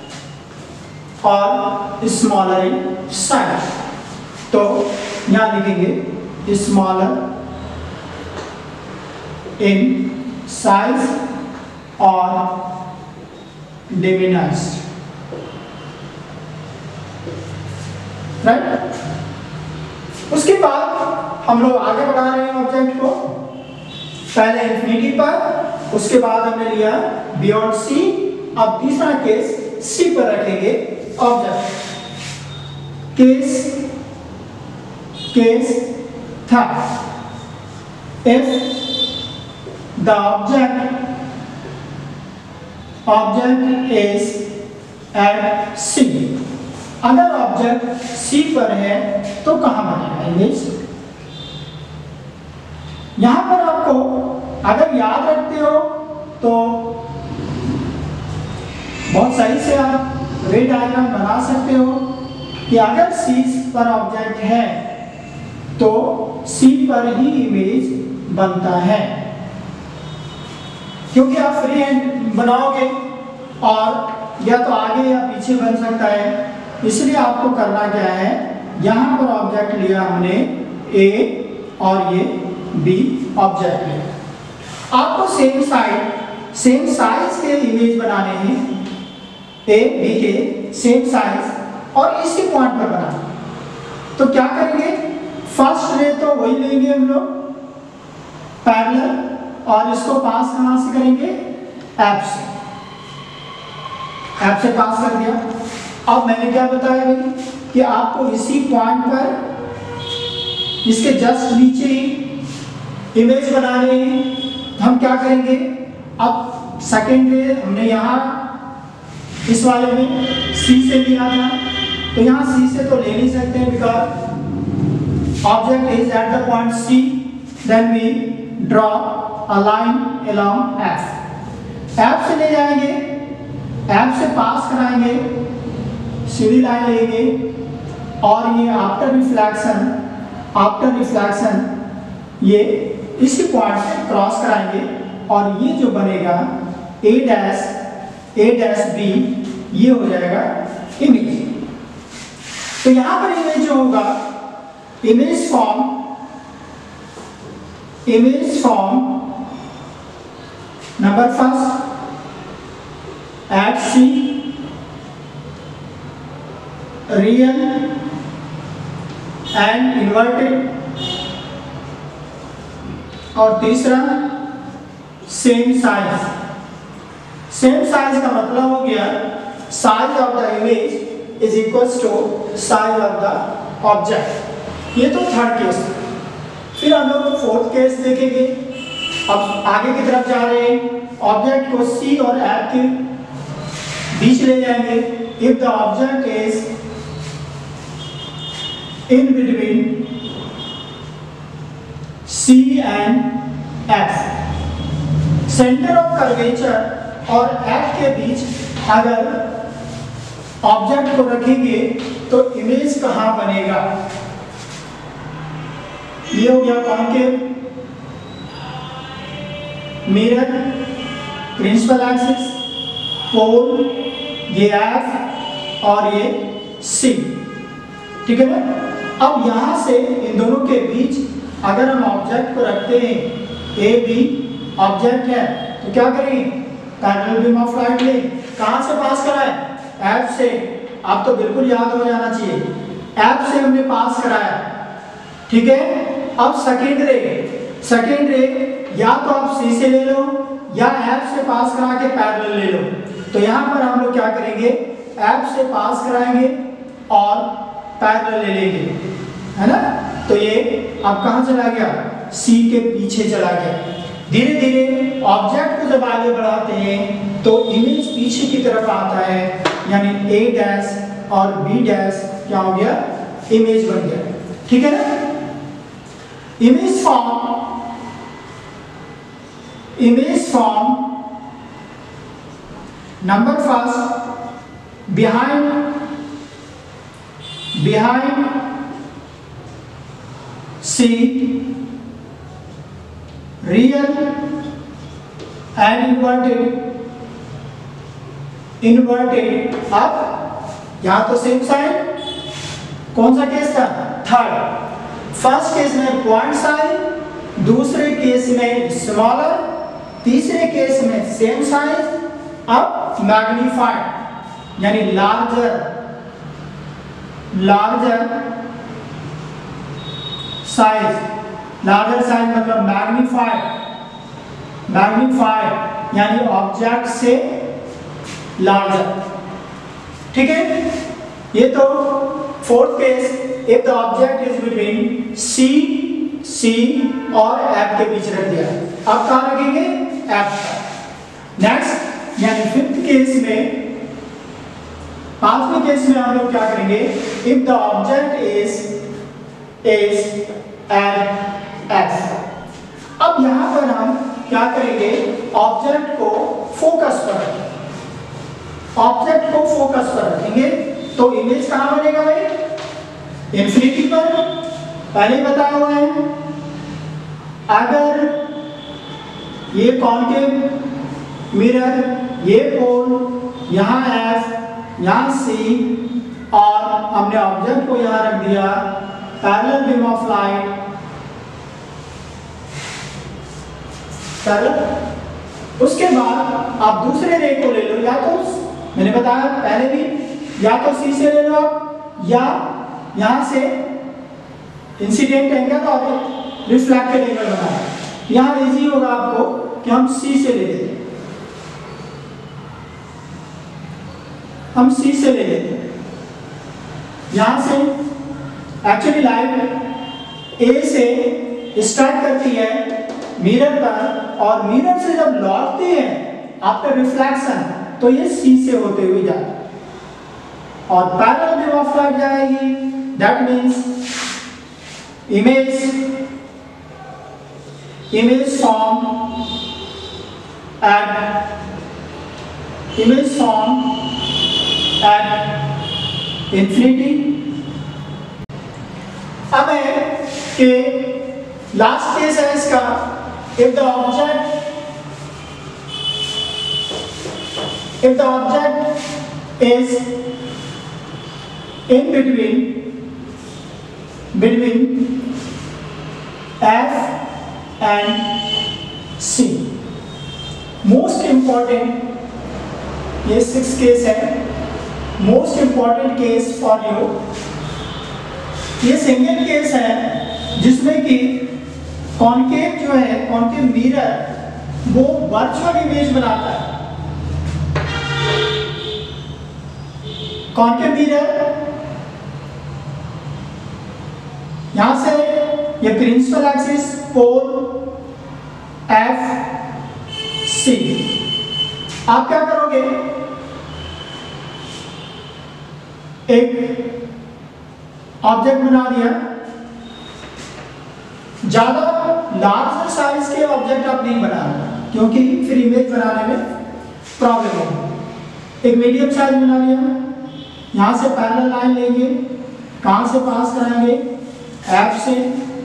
और स्मॉलर इन साइज। तो यहां लिखेंगे स्मॉलर इन साइज और डिमिनाइज्ड, राइट। उसके बाद हम लोग आगे बढ़ा रहे हैं ऑब्जेक्ट को, पहले इंफिनिटी पर, उसके बाद हमने लिया बियॉन्ड सी, अब तीसरा केस सी पर रखेंगे object. Case case third, if the object object is at C, अगर ऑब्जेक्ट सी पर है तो कहां बनेगा इमेज। यहां पर आपको अगर याद रखते हो तो बहुत सही से आप रे डायग्राम बना सकते हो कि अगर सी पर ऑब्जेक्ट है तो सी पर ही इमेज बनता है, क्योंकि आप फ्री हैंड बनाओगे और या तो आगे या पीछे बन सकता है। इसलिए आपको करना क्या है, यहां पर ऑब्जेक्ट लिया हमने ए और ये बी ऑब्जेक्ट लिया। आपको सेम साइड सेम साइज के इमेज बनाने हैं, ए बी के सेम साइज, और इसी पॉइंट पर बना। तो क्या करेंगे, फर्स्ट रे तो वही लेंगे हम लोग पैरेलल, और इसको पास कहां से करेंगे, एफ से, एफ से पास कर दिया। अब मैंने क्या बताया भाई कि आपको इसी पॉइंट पर इसके जस्ट नीचे ही इमेज बनाने हैं। हम क्या करेंगे, अब सेकेंड रे हमने यहाँ इस वाले में सी से लिया था, तो यहाँ सी से तो ले नहीं सकते because object is at the point C, then we draw a line along F. F से ले जाएंगे, एफ से पास कराएंगे, सीधी लाइन लेंगे, और ये आफ्टर रिफ्लेक्शन आफ्टर रिफ्लेक्शन ये इसी पॉइंट से क्रॉस कराएंगे, और ये जो बनेगा A dash A dash B, ये हो जाएगा इमेज। तो यहां पर इमेज जो होगा, image form image form number first at C, real and inverted, और तीसरा सेम साइज। सेम साइज का मतलब हो गया size of the image is equals to size of the object. ये तो थर्ड केस। फिर हम लोग फोर्थ केस देखेंगे। अब आगे की तरफ जा रहे हैं, ऑब्जेक्ट को सी और एफ के बीच ले जाएंगे। If the object is in between C and F, centre of curvature और F के बीच अगर ऑब्जेक्ट को रखेंगे तो इमेज कहां बनेगा, ये हो गया concave mirror, principal axis, pole, ये F और ये C, ठीक है ना। अब यहां से इन दोनों के बीच अगर हम ऑब्जेक्ट को रखते हैं, ए बी ऑब्जेक्ट है, तो क्या करेंगे, पैरेलल बीम ऑफ लाइट ले, कहां से पास कराए, एफ से। आप तो बिल्कुल याद हो जाना चाहिए, एफ से हमने पास कराया, ठीक है। अब सेकेंड रे सेकेंड रे या तो आप सी से ले लो या एफ से पास करा के पैरेलल ले लो। तो यहां पर हम लोग क्या करेंगे, एफ से पास कराएंगे और पैरेलल ले लेंगे, है ना। तो ये अब कहां चला गया, सी के पीछे चला गया। धीरे धीरे ऑब्जेक्ट को जब आगे बढ़ाते हैं तो इमेज पीछे की तरफ आता है, यानी ए डैश और बी डैश क्या हो गया, इमेज बन गया, ठीक है ना। Image form image form number first behind behind C, real and inverted inverted। अब यहां तो सेम साइड, कौन सा केस था, थर्ड। फर्स्ट केस में पॉइंट साइज, दूसरे केस में स्मॉलर, तीसरे केस में सेम साइज, अब मैग्नीफाइड यानी larger larger size. Larger size मतलब मैग्नीफाइड मैग्नीफाइड यानी ऑब्जेक्ट से लार्जर, ठीक है। ये तो fourth case, if the object is between C C और एफ के बीच रख दिया। अब कहां रखेंगे, एफ। नेक्स्ट यानी फिफ्थ केस में, पांचवें केस में हम लोग क्या करेंगे, if the object is is at F. अब यहां पर हम क्या करेंगे, ऑब्जेक्ट को फोकस पर रखेंगे, ऑब्जेक्ट को फोकस पर रखेंगे तो इमेज कहां बनेगा भाई, इंफिनिटी पर, पहले ही बताया हुआ है। अगर ये कॉन्केव मिरर, ये पोल, यहां एफ, यहां सी, और हमने ऑब्जेक्ट को यहां रख दिया parallel beam of light, parallel. उसके बाद आप दूसरे रे को ले लो, या तो मैंने बताया पहले भी, या तो सी से ले लो आप, या यहाँ से इंसिडेंट एंगल और रिफ्लेक्टेड एंगल बनाना है। यहाँ इजी होगा आपको कि हम सी से ले लेते हैं, हम सी से ले लेते हैं। यहाँ से एक्चुअली लाइट ए से स्टार्ट करती है मिरर पर और मिरर से जब लौटती है आफ्टर रिफ्लेक्शन तो ये सी से होते हुए जाती है और पैरेलल बीम ऑफ लाइट जाएगी। That means image image form at image form at infinity. अब है कि लास्ट केस है इसका, if the object if the object is in between between F and C। Most important ये सिक्स केस है, most important case for you. ये सिंगल केस है जिसमें कि कॉन्केव जो है, कॉन्केव मिरर वो वर्चुअल इमेज बनाता है। कॉन्केव मिरर यहां से ये principal axis pole F C, आप क्या करोगे, एक ऑब्जेक्ट बना दिया। ज्यादा लार्ज साइज के ऑब्जेक्ट आप नहीं बनाना क्योंकि फिर इमेज बनाने में प्रॉब्लम होगी। एक मीडियम साइज बना लिया, यहां से पैरेलल लाइन लेंगे, कहां से पास कराएंगे, एफ से,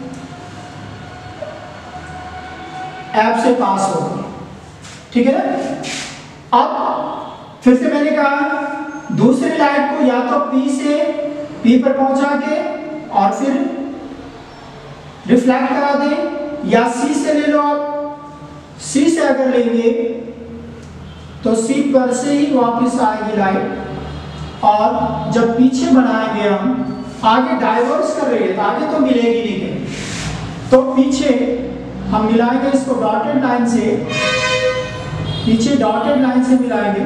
एफ से पास होगी, ठीक है ना। अब फिर से मैंने कहा दूसरी लाइट को या तो पी से पी पर पहुंचा के और फिर रिफ्लेक्ट करा दें, या सी से ले लो आप। सी से अगर लेंगे तो सी पर से ही वापस आएगी लाइट, और जब पीछे बनाएंगे हम, आगे डाइवर्स कर रही है तो आगे तो मिलेगी नहीं कहीं, तो पीछे हम मिलाएंगे इसको डॉटेड लाइन से, पीछे डॉटेड लाइन से मिलाएंगे।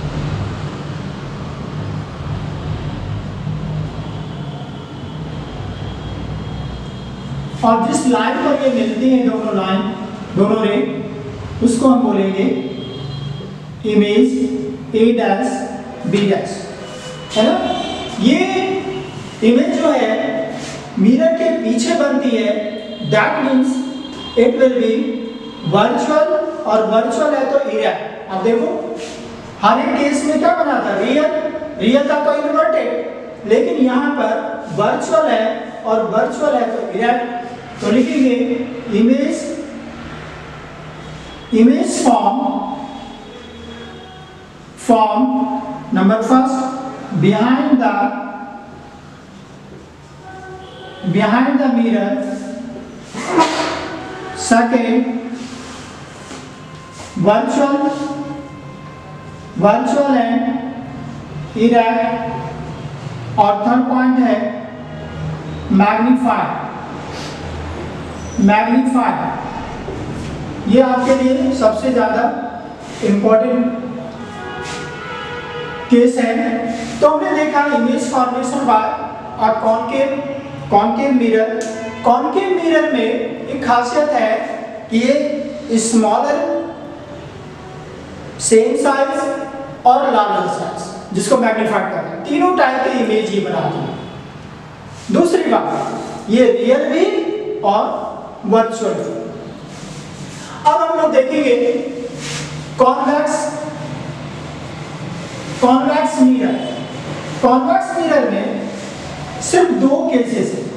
और जिस लाइन पर ये मिलती हैं दोनों लाइन, दोनों रे, उसको हम बोलेंगे image A dash B dash, है ना। ये इमेज जो है मिरर के पीछे बनती है, that means it will be virtual, और वर्चुअल है तो इरेक्ट। अब देखो हर एक केस में क्या बना था, रियल, रियल था तो इन्वर्टेड, लेकिन यहाँ पर वर्चुअल है और वर्चुअल है तो इरेक्ट। तो लिखेंगे image image form form number first behind the behind the mirror, second virtual virtual and erect, और थर्ड पॉइंट है मैग्नीफाइड मैग्नीफाइड। ये आपके लिए सबसे ज्यादा इंपॉर्टेंट केस है। तो हमने देखा image formation by a concave concave mirror. Concave mirror में एक खासियत है कि ये स्मॉलर, सेम साइज और लार्जर साइज, जिसको मैग्नीफाइड करते हैं, तीनों टाइप के इमेज ये बनाती है। दूसरी बात, ये रियल भी और वर्चुअल भी। अब हम लोग देखेंगे convex convex mirror. Convex mirror में सिर्फ दो केसेस है।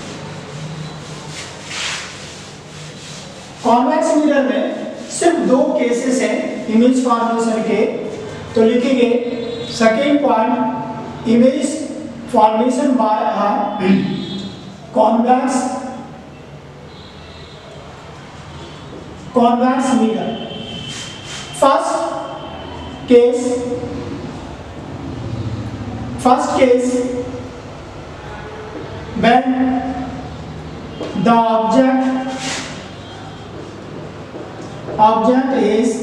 कॉन्वेक्स मिरर में सिर्फ दो केसेस हैं इमेज फॉर्मेशन के। तो लिखेंगे second point, image formation by a convex convex mirror. First case first case when the object object is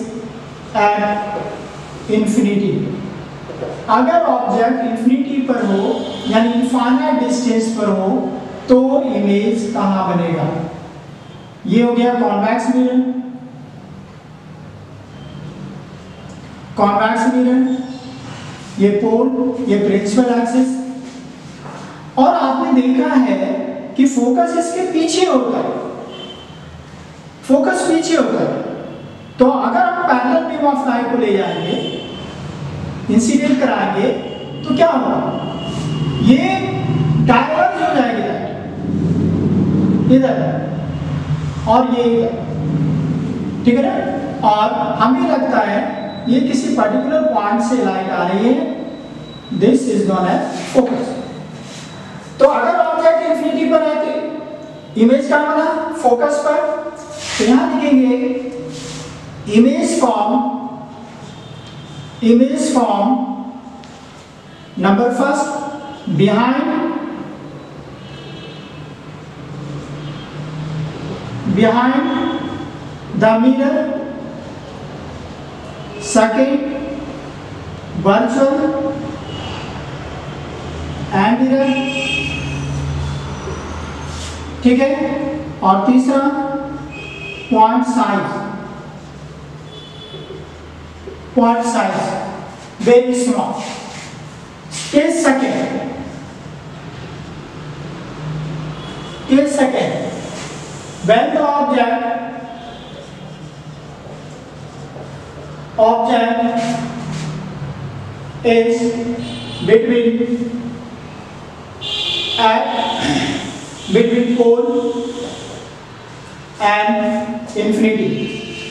at infinity, अगर ऑब्जेक्ट इंफिनिटी पर हो यानी इनफाइनाइट डिस्टेंस पर हो तो इमेज कहां बनेगा? ये हो गया कॉन्वेक्स मिरर। कॉन्वेक्स मिरर, ये पोल, ये प्रिंसिपल एक्सिस। और आपने देखा है कि फोकस इसके पीछे होता है, फोकस पीछे होता है। तो अगर हम पैरेलल बीम ऑफ लाइट को ले जाएंगे, इंसिडेंट कराएंगे, तो क्या होगा? ये डायवर्ज हो जाएगी लाइट इधर और ये इधर, ठीक है ना? और हमें लगता है ये किसी पर्टिकुलर पॉइंट से लाइट आ रही है, this is known as focus. तो अगर ऑब्जेक्ट इंफिनिटी पर है तो इमेज कहां बना? फोकस पर। तो यहां लिखेंगे image form, image form number first behind behind the mirror, second virtual and mirror, ठीक है? और तीसरा point size, point size very small. Case second, case second when the object object is between at between pole and infinity,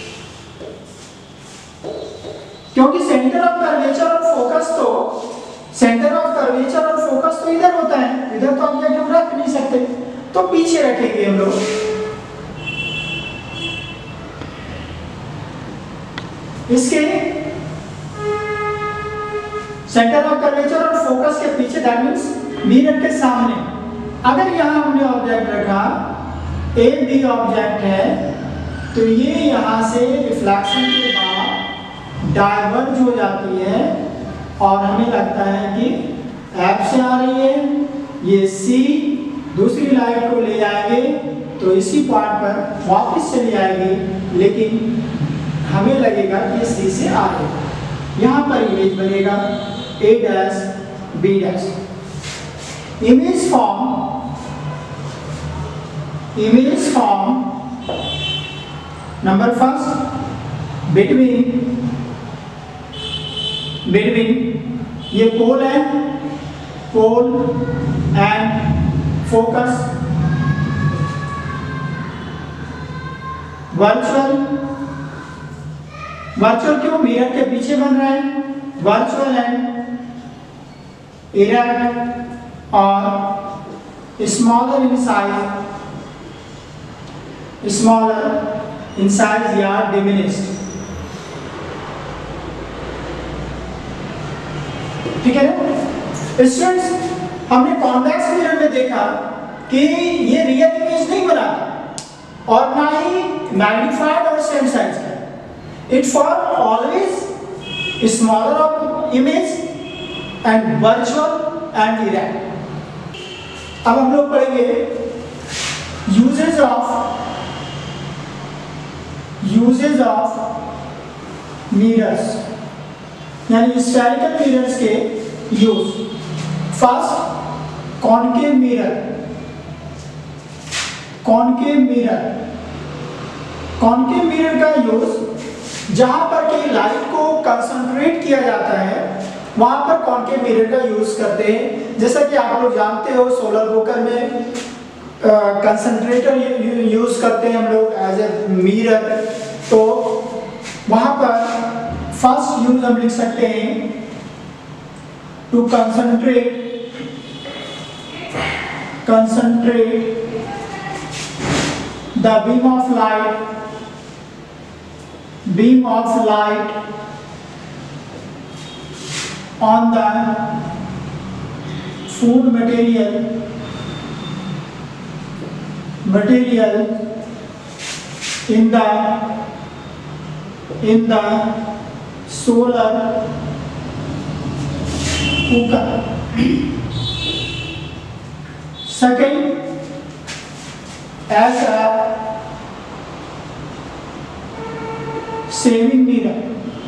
क्योंकि सेंटर ऑफ कर्वेचर और फोकस तो सेंटर ऑफ कर्वेचर और फोकस तो इधर होता है, इधर तो ऑब्जेक्ट हम रख नहीं सकते, तो पीछे रखेंगे हम लोग। इसके सेंटर ऑफ कर्वेचर और फोकस के पीछे, दैट मींस मिरर के सामने। अगर यहां हमने ऑब्जेक्ट रखा, ए बी ऑब्जेक्ट है, तो ये यहां से रिफ्लेक्शन के बाद डाइवर्ज हो जाती है और हमें लगता है कि एफ से आ रही है, ये सी दूसरी लाइट को ले जाएंगे तो इसी पॉइंट पर वापस चली आएगी, लेकिन हमें लगेगा कि सी से आ रही है। यहां पर इमेज बनेगा A dash B dash. Image form, image form number first between between ये पोल है, pole and focus, virtual, virtual क्यों? मिरर के पीछे बन रहा है, वर्चुअल एंड इरेक्ट और smaller in size, smaller in size या डिमिनिश्ड, ठीक है ना? स्टूडेंट्स, हमने कॉन्वेक्स मिरर में देखा कि ये रियल इमेज नहीं बनाता और ना ही मैग्नीफाइड और सेम साइज का, it form always smaller of image and virtual and erect. अब हम लोग पढ़ेंगे uses of uses of mirrors, यानी स्फेरिकल मिरर्स के use. First, concave mirror, concave mirror, concave mirror का यूज जहां पर कि लाइट को कंसंट्रेट किया जाता है वहां पर कॉनकेव मिरर का यूज करते हैं। जैसा कि आप लोग जानते हो सोलर कुकर में कंसंट्रेटर यूज करते हैं हम लोग एज ए मिरर, तो वहां पर फर्स्ट यूज हम लिख सकते हैं to concentrate concentrate the beam of light beam of light on the food material material in the in the solar cooker. Second, as a shaving mirror.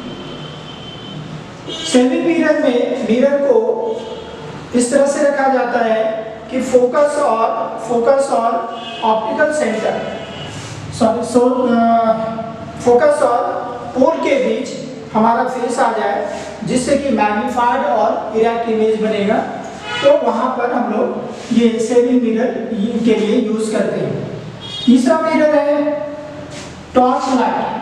Shaving mirror में मिरर को इस तरह से रखा जाता है कि फोकस और फोकस और optical centre sorry so focus और पोल के बीच हमारा फेस आ जाए, जिससे कि मैग्नीफाइड और इरेक्ट इमेज बनेगा। तो वहां पर हम लोग ये सेविंग मिरर के लिए यूज करते हैं। तीसरा मिरर है टॉर्च लाइट।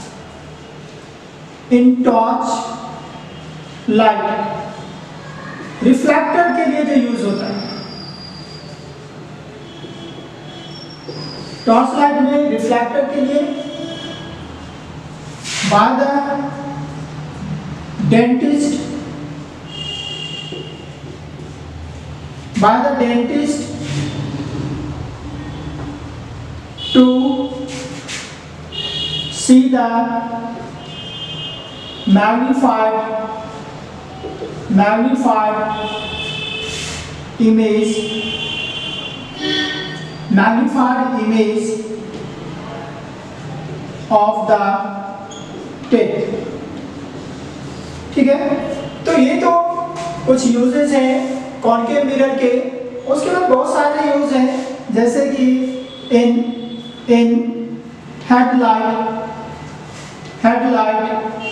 इन टॉर्च लाइट रिफ्लेक्टर के लिए जो यूज होता है, टॉर्च लाइट में रिफ्लेक्टर के लिए by the dentist by the dentist to see the magnified magnified image magnified image of the teeth। ठीक है, तो ये तो कुछ यूजेस हैं कॉनकेव मिरर के। उसके बाद बहुत सारे यूज हैं, जैसे कि इन इन headlight headlight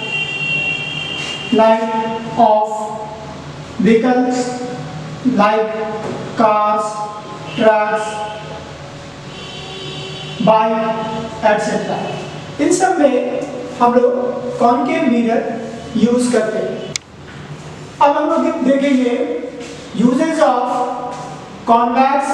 light of vehicles like cars, trucks, bike, et cetera। इन सब में हम लोग कॉनकेव मिरर यूज करते हैं। अब हम लोग देखेंगे uses of convex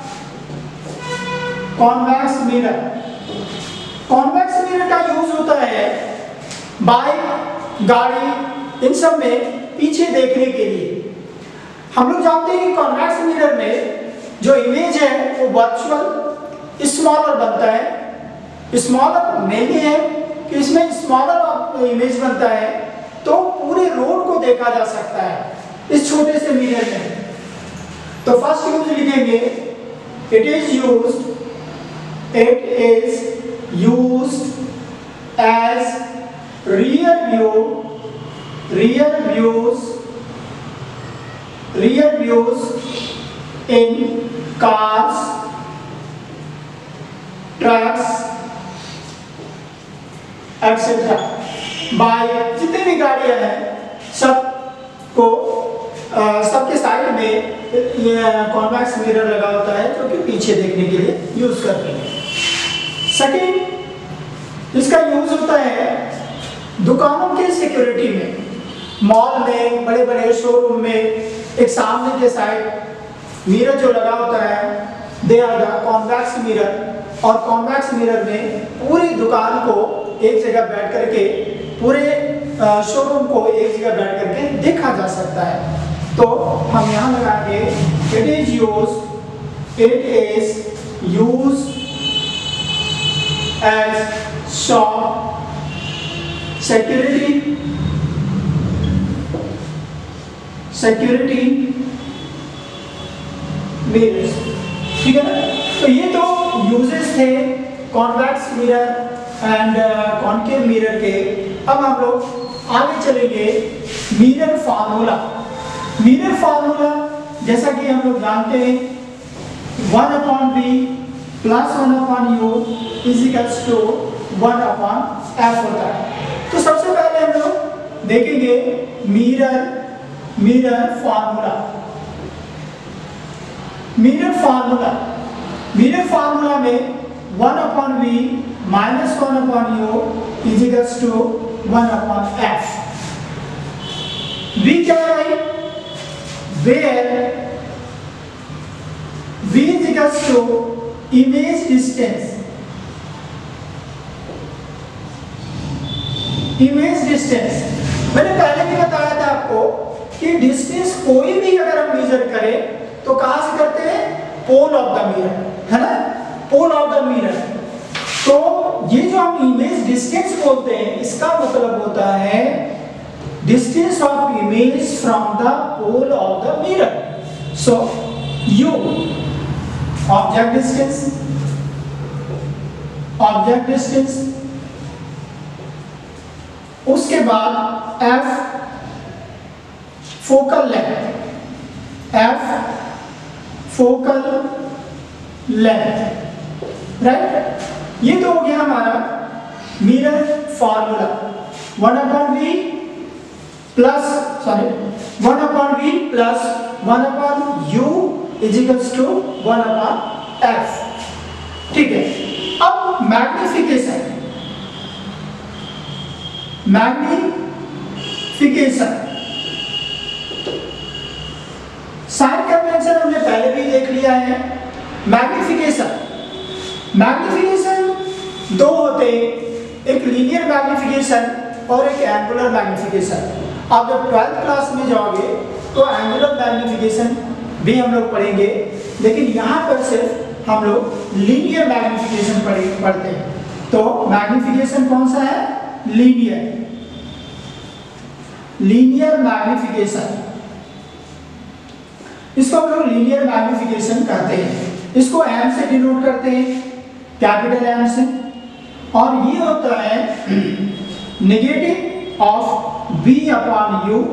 convex mirror. Convex mirror का यूज होता है बाइक, गाड़ी, इन सब में पीछे देखने के लिए। हम लोग जानते हैं कि कॉन्वेक्स मिरर में जो इमेज है वो वर्चुअल स्मॉलर बनता है। स्मॉलर मेनली है कि इसमें स्मॉलर इमेज बनता है, तो पूरे रोड को देखा जा सकता है इस छोटे से मिरर में। तो फर्स्ट यूज लिखेंगे, it is used it is used as rear view rear views rear views in cars, trucks, et cetera। By जितनी भी गाड़ियां हैं सबको सबके साइड में ये कॉन्वेक्स मिरर लगा होता है, जो कि पीछे देखने के लिए यूज करते हैं। सेकंड, इसका यूज होता है दुकानों के सिक्योरिटी में। मॉल में, बड़े बड़े शोरूम में एक सामने के साइड मिरर जो लगा होता है, they are the convex mirror. और कॉन्वेक्स मिरर में पूरी दुकान को एक जगह बैठ करके, पूरे शोरूम को एक जगह बैठ करके देखा जा सकता है। तो हम यहाँ लगाएंगे, it is used it is used as shop security security mirrors. ठीक है ना, तो ये तो यूजेस थे convex mirror and concave mirror के। अब हम लोग आगे चलेंगे मिरर फार्मूला। मिरर फार्मूला जैसा कि हम लोग जानते हैं, one upon b plus one upon u is equals to one upon f होता है। तो सबसे पहले हम लोग देखेंगे mirror mirror formula. Mirror formula mirror formula में one upon v minus one upon u is equals to one upon f. V क्या है, where v is equals to image distance image distance. मैंने पहले भी बताया था आपको कि डिस्टेंस कोई भी अगर हम मेजर करें तो कहां से करते हैं, पोल ऑफ द मिरर, है ना। Pole of the mirror. तो ये जो हम इमेज डिस्टेंस बोलते हैं इसका मतलब होता है distance of image from the pole of the mirror. So u object distance, object distance, उसके बाद f focal length, f focal length, right. ये तो हो गया हमारा mirror formula, one upon v plus sorry one upon v plus one upon u is equals to one upon f. ठीक है, अब मैग्निफिकेशन, मैग्निफिकेशन साइन कन्वेंशन हमने पहले भी देख लिया है। मैग्निफिकेशन, मैग्निफिकेशन दो होते हैं, एक लीनियर मैग्निफिकेशन और एक एंगुलर मैग्निफिकेशन। आप जब ट्वेल्थ क्लास में जाओगे तो एंगुलर मैग्निफिकेशन भी हम लोग पढ़ेंगे, लेकिन यहाँ पर सिर्फ हम लोग लीनियर मैग्निफिकेशन पढ़ते हैं। तो मैग्निफिकेशन कौन सा है? लीनियर, लीनियर मैग्निफिकेशन, इसको हम लोग लीनियर मैग्निफिकेशन कहते हैं। इसको एम से डिनोट करते हैं, कैपिटल एम से, और ये होता है negative of b upon u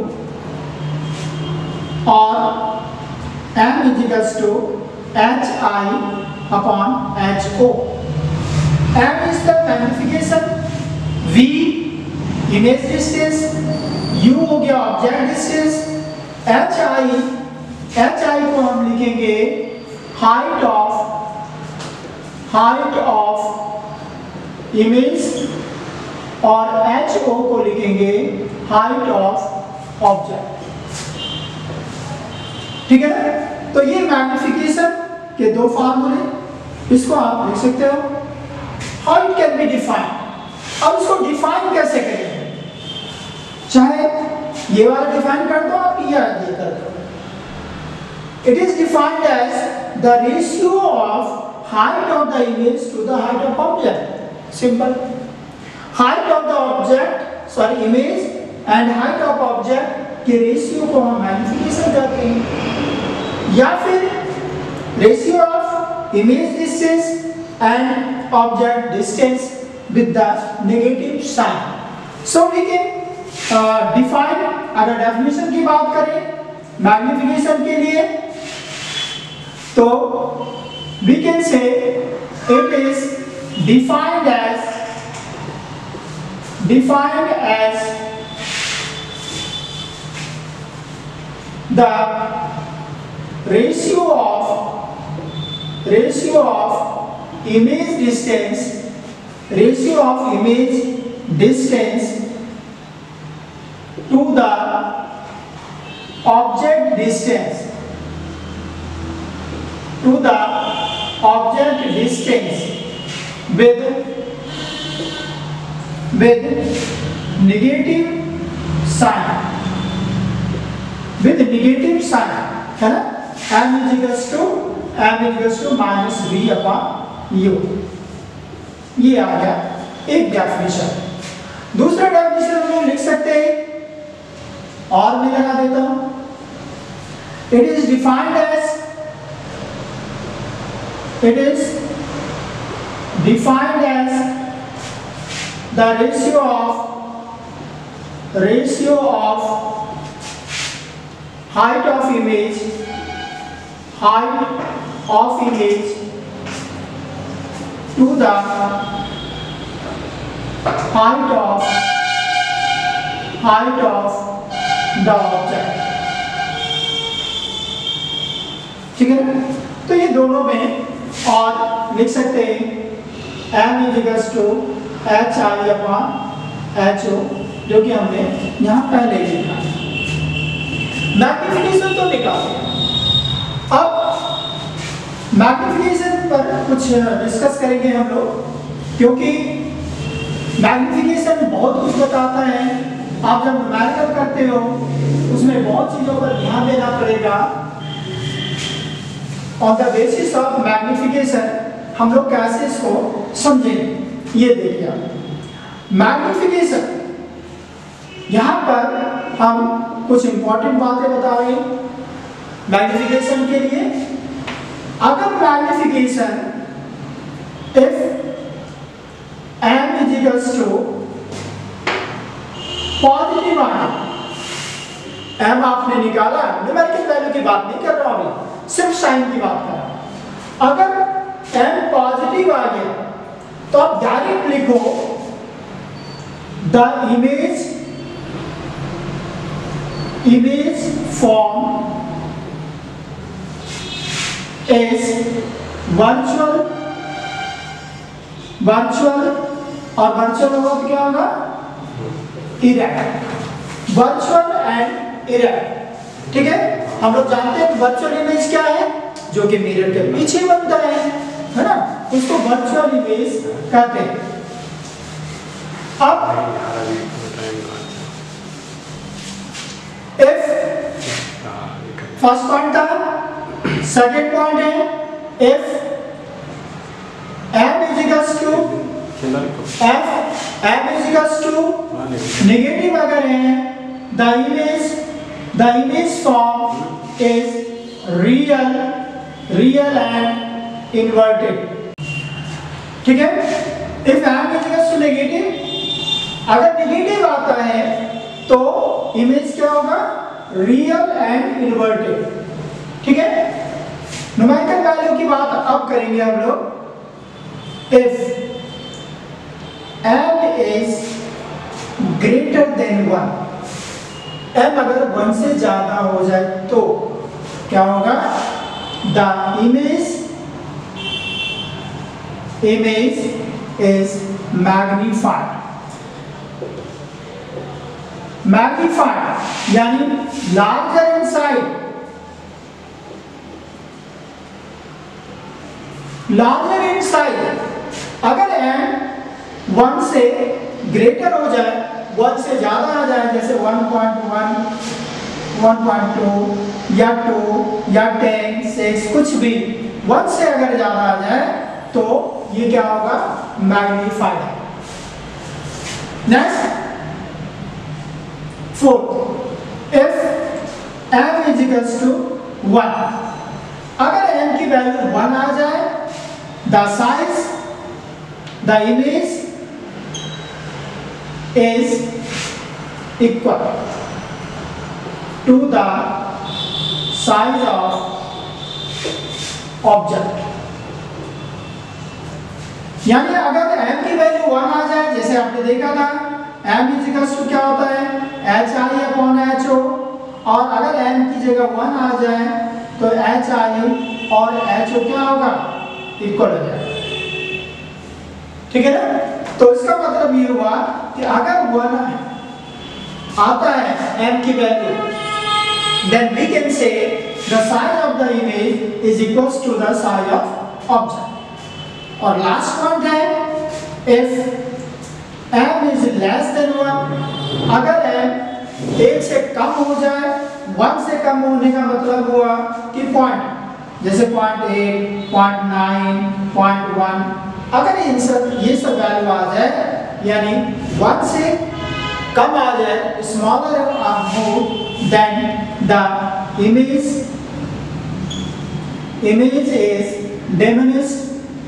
और m is equals to h i upon h o. M is the magnification, v image distance, u हो गया object distance, h i h i को हम लिखेंगे height of, height of image, और एच ओ को लिखेंगे हाइट ऑफ ऑब्जेक्ट। ठीक है ना? तो ये मैग्निफिकेशन के दो फार्मूले, इसको आप लिख सकते हो। How it can be defined. अब इसको डिफाइन कैसे करेंगे? चाहे ये वाला डिफाइन कर दो आप या ये कर दो। It is defined as the ratio of height of the image to the height of object. Simple. Height of the object, sorry, image and height of object के रेशियो को हम मैग्निफिकेशन कहते हैं, या फिर ratio of image distance and object distance with the negative sign. So we can uh, define, अगर डेफिनेशन की बात करें मैग्निफिकेशन के लिए, तो we can say it is defined as defined as the ratio of ratio of image distance ratio of image distance to the object distance to the object distance with with negative sign with negative sign, है ना? m is equals to m is equals to minus v upon u। ये आ गया एक डेफिनेशन। दूसरा डेफिनेशन हम लोग लिख सकते हैं, और मैं लगा देता हूं, it is defined as it is defined as the ratio of ratio of height of image height of image to the height of height of the object। ठीक है ना? तो ये दोनों में और लिख सकते हैं m is equals to h i upon h o, जो कि हमने यहाँ पहले ही लिखा। मैग्निफिकेशन तो निकाल। अब मैग्निफिकेशन पर कुछ डिस्कस करेंगे हम लोग, क्योंकि मैग्निफिकेशन बहुत कुछ बताता है। आप जब न्यूमेरिकल करते हो उसमें बहुत चीज़ों पर ध्यान देना पड़ेगा। On the basis of magnification हम लोग कैसे इसको समझेंगे ये देखिए आप। मैग्निफिकेशन, यहां पर हम कुछ इंपॉर्टेंट बातें बता रहे हैं मैग्निफिकेशन के लिए। अगर magnification if m is equals to positive आना, m आपने निकाला, न्यूमेरिकल वैल्यू की बात नहीं कर रहा हूं, सिर्फ साइन की बात कर रहा हूं। अगर m पॉजिटिव आ गया तो आप डायरेक्ट लिखो the image image form is virtual, virtual और वर्चुअल होगा तो क्या होगा, इरेक्ट, वर्चुअल एंड इरेक्ट। ठीक है, हम लोग जानते हैं वर्चुअल इमेज क्या है, जो कि मिरर के पीछे बनता है, है ना, उसको वर्चुअल इमेज कहते हैं। अब इफ फर्स्ट पॉइंट था, सेकेंड पॉइंट है if m is equals to f, m is equals to negative अगर है, the image the image form is real, real and inverted। ठीक है, if m is equals to negative, अगर नेगेटिव आता है तो इमेज क्या होगा, रियल एंड इन्वर्टेड। ठीक है, न्यूमेरिकल वैल्यू की बात अब करेंगे हम लोग। If m is greater than one, m अगर वन से ज्यादा हो जाए तो क्या होगा, the image image is magnified, magnified यानी larger in size, larger in size। अगर m वन से ग्रेटर हो जाए, वन से ज्यादा आ जाए, जैसे one point one, one point two या टू या टेन, सिक्स, कुछ भी वन से अगर ज्यादा आ जाए तो ये क्या होगा, magnified. Next fourth, if m is equals to one, अगर m की वैल्यू वन आ जाए, the size the image is equal to the size of object। यानी अगर m की वैल्यू वन आ जाए, जैसे आपने देखा था m इज इक्वल टू क्या होता है, h i upon h o, और अगर m की जगह वन आ जाए तो एच आई और एच ओ क्या होगा, इक्वल हो जाएगा। ठीक है ना, तो इसका मतलब ये हुआ कि अगर वन आता है m की value, then we can say the size of the image is equals to the size of object। और लास्ट पॉइंट है if m is less than one, अगर m एक से कम हो जाए, वन से कम होने का मतलब हुआ कि पॉइंट, जैसे point eight, point nine, point one, अगर इन सब ये सब वैल्यू आ जाए, यानी वन से कम आ जाए, स्मॉलर और more than the image image is diminished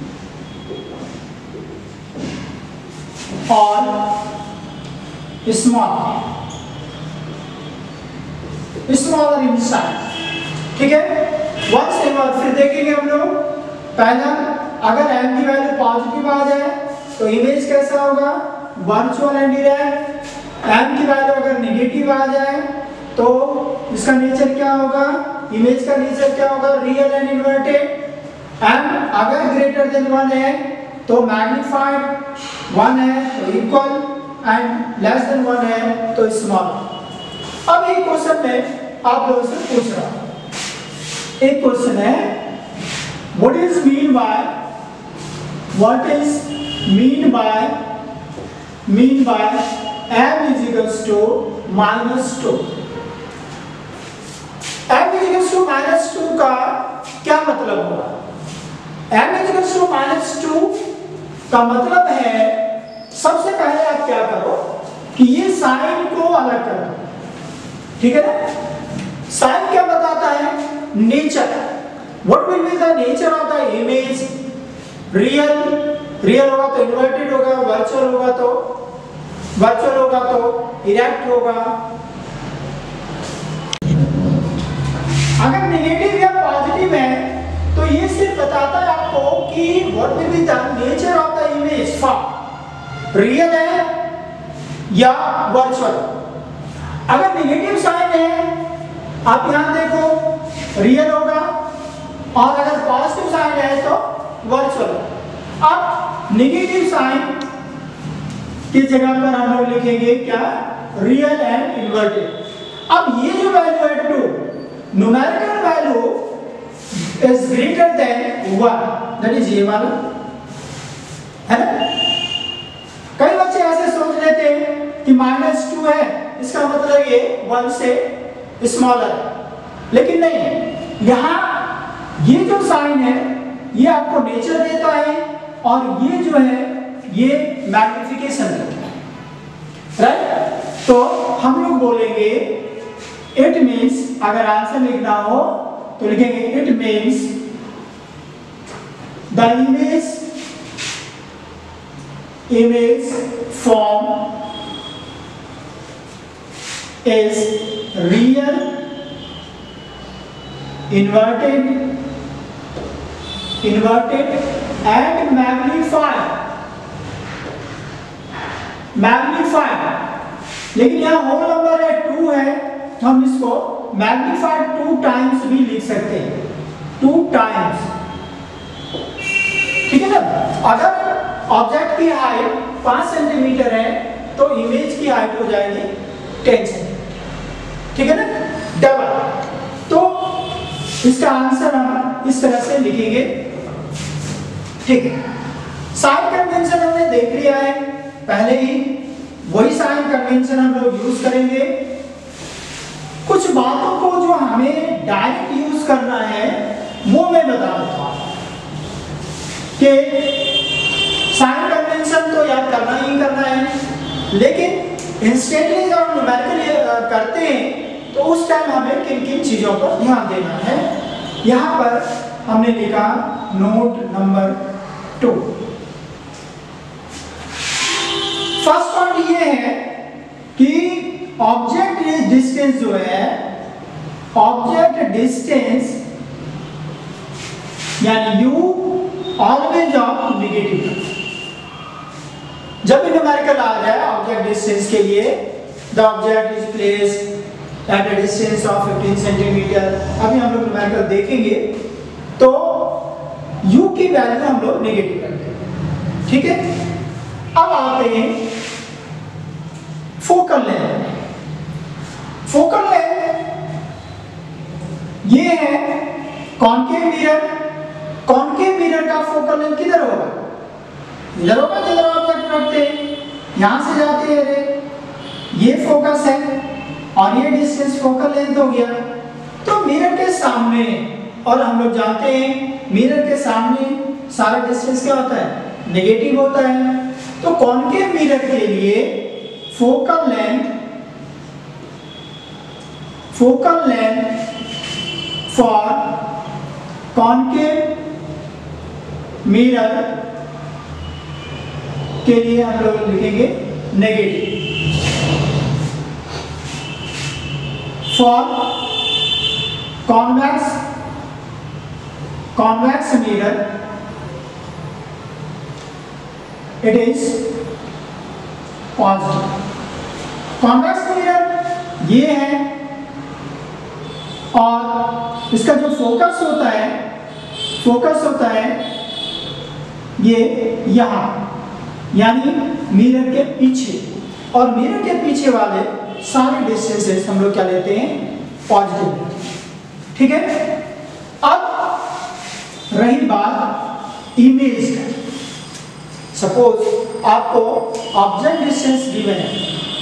और स्मॉल, स्मॉलर इन साइज। ठीक है, वन से बाद फिर देखेंगे हम लोग। पहला, अगर m की वैल्यू पॉजिटिव आ जाए तो इमेज कैसा होगा, वर्चुअल एंड इरेक्ट। m की वैल्यू अगर नेगेटिव आ जाए तो इसका नेचर क्या होगा, इमेज का नेचर क्या होगा, रियल एंड इन्वर्टेड। m अगर ग्रेटर देन वन है तो मैग्नीफाइड, वन है तो equal, and less than one है तो स्मॉल। अब एक क्वेश्चन में आप लोगों से पूछ रहा हूं, एक क्वेश्चन है, what is mean by what is mean by mean by m is equals to minus two. m is equals to minus two का क्या मतलब हुआ? m is equals to minus का मतलब है सबसे पहले आप क्या करो कि ये साइन को अलग कर दो, ठीक है ना। साइन क्या बताता है? Nature. What will be the nature of the image? Real, real होगा तो इन्वर्टेड होगा, वर्चुअल होगा तो वर्चुअल होगा तो इरेक्ट होगा। अगर नेगेटिव या पॉजिटिव है तो ये सिर्फ बताता है आपको कि what will be the nature of the image for real है या वर्चुअल। अगर नेगेटिव साइन है, आप यहां देखो रियल होगा, और अगर पॉजिटिव साइन है तो वर्चुअल। अब नेगेटिव साइन की जगह पर हम लोग लिखेंगे क्या? Real and inverted. अब ये जो वैल्यू है two, numerical value is greater than one, that is ये वाला, है ना। कई बच्चे ऐसे सोच लेते हैं कि माइनस टू है, इसका मतलब ये वन से स्मॉलर है, लेकिन नहीं। यहाँ ये जो साइन है ये आपको नेचर देता है, और ये जो है ये मैग्निफिकेशन देता है, राइट। तो हम लोग बोलेंगे इट मीन्स, अगर आंसर लिखना हो तो लिखेंगे it means the image image form is real, inverted, inverted and magnified, magnified। लेकिन यहाँ होल नंबर है टू है, तो हम इसको मैग्निफाइड टू टाइम्स भी लिख सकते हैं, टू टाइम्स, ठीक है ना। अगर ऑब्जेक्ट की हाइट पाँच सेंटीमीटर है तो इमेज की हाइट हो जाएगी टेन सेंटीमीटर, ठीक है ना, डबल। तो इसका आंसर हम इस तरह से लिखेंगे, ठीक है। साइन कन्वेंशन हमने देख लिया है पहले ही, वही साइन कन्वेंशन हम लोग यूज करेंगे। कुछ बातों को जो हमें डायरेक्ट यूज करना है वो मैं बता देता हूं कि साइन कन्वेंशन तो याद करना ही करना है, लेकिन इंस्टेंटली जब हम न्यूमेरिकल करते हैं तो उस टाइम हमें किन किन चीजों पर ध्यान देना है। यहाँ पर हमने लिखा note number two. First point ये है कि ऑब्जेक्ट डिस्टेंस जो है, ऑब्जेक्ट डिस्टेंस यानी यू ऑलवेज ऑफ नेगेटिव। जब भी न्यूमेरिकल आ जाए ऑब्जेक्ट डिस्टेंस के लिए, the object is placed at a distance of fifteen centimetre, अभी हम लोग न्यूमेरिकल देखेंगे, तो u की वैल्यू हम लोग नेगेटिव करते हैं, ठीक है। अब आते हैं फोकल लेंथ। फोकल लेंथ ये है कॉन्केव मिरर। कॉन्केव मिरर का फोकल लेंथ किधर होगा? इधर होगा जिधर ऑब्जेक्ट रखते हैं, यहां से जाते हैं रे, ये फोकस है और ये डिस्टेंस फोकल लेंथ हो गया। तो मिरर के सामने, और हम लोग जानते हैं मिरर के सामने सारा डिस्टेंस क्या होता है? नेगेटिव होता है। तो कॉन्केव मिरर के लिए focal length, focal length for concave mirror के लिए हम लोग लिखेंगे negative. For convex, convex mirror it is positive. Convex mirror ये है, और इसका जो फोकस होता है, फोकस होता है ये यहाँ, यानी मिरर के पीछे, और मिरर के पीछे वाले सारे डिस्टेंसेस हम लोग क्या लेते हैं? पॉजिटिव, ठीक है। अब रही बात इमेज का। सपोज आपको ऑब्जेक्ट डिस्टेंस गिवन है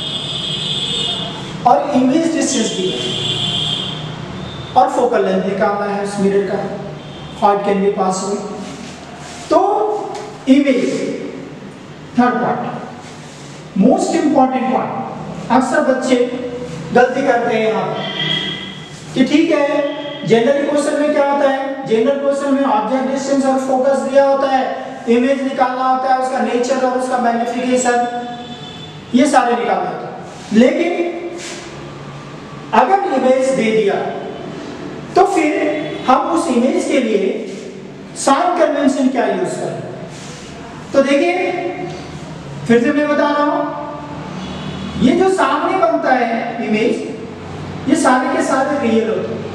और इमेज डिस्टेंस गिवन है, और फोकल लेंथ निकालना है उस मिरर का, how it can be possible. तो image third point, most important point, अक्सर बच्चे गलती करते हैं यहाँ पर कि ठीक है जनरल क्वेश्चन में क्या होता है, जनरल क्वेश्चन में ऑब्जेक्ट डिस्टेंस और फोकस दिया होता है, इमेज निकालना होता है, उसका नेचर और उसका मैग्निफिकेशन ये सारे निकालना होता है। लेकिन अगर इमेज दे दिया तो फिर हम उस इमेज के लिए साइन कन्वेंशन क्या यूज करें। तो देखिए फिर से मैं बता रहा हूं, ये जो सामने बनता है इमेज ये सारे के सारे रियल होते हैं।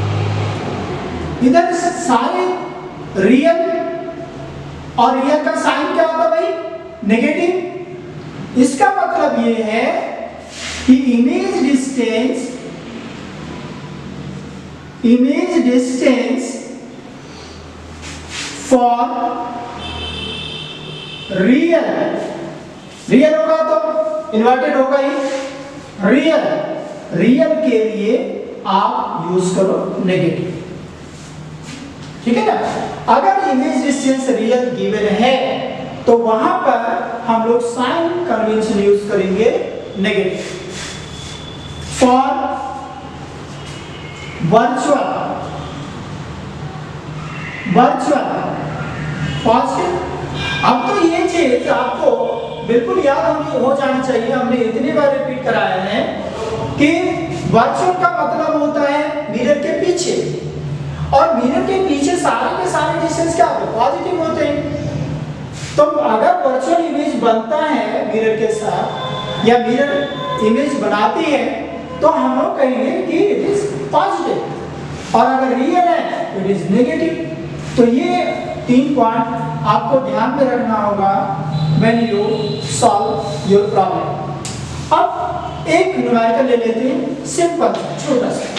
इधर सारे रियल और रियल का साइन क्या होता है भाई, नेगेटिव। इसका मतलब ये है कि image distance image distance for real, real होगा तो इन्वर्टेड होगा ही, रियल रियल के लिए आप यूज करो नेगेटिव, ठीक है ना। अगर इमेज डिस्टेंस रियल गिवन है तो वहां पर हम लोग साइन कन्वेंशन यूज करेंगे negative. For virtual virtual positive. अब तो ये चीज आपको बिल्कुल याद होनी हो जानी चाहिए, हमने इतनी बार रिपीट कराया है कि वर्चुअल का मतलब होता है मिरर के पीछे, और मिरर के पीछे सारे के सारे डिस्टेंस क्या होते हैं, पॉजिटिव होते हैं। तो अगर वर्चुअल इमेज बनता है मिरर के साथ या मिरर इमेज बनाती है तो हम लोग कहेंगे कि इट इज पॉजिटिव, और अगर रियल है तो इट इज नेगेटिव। तो ये तीन पॉइंट आपको ध्यान में रखना होगा when you solve your problem. अब एक न्यूमेरिकल ले लेते हैं, सिंपल छोटा सा।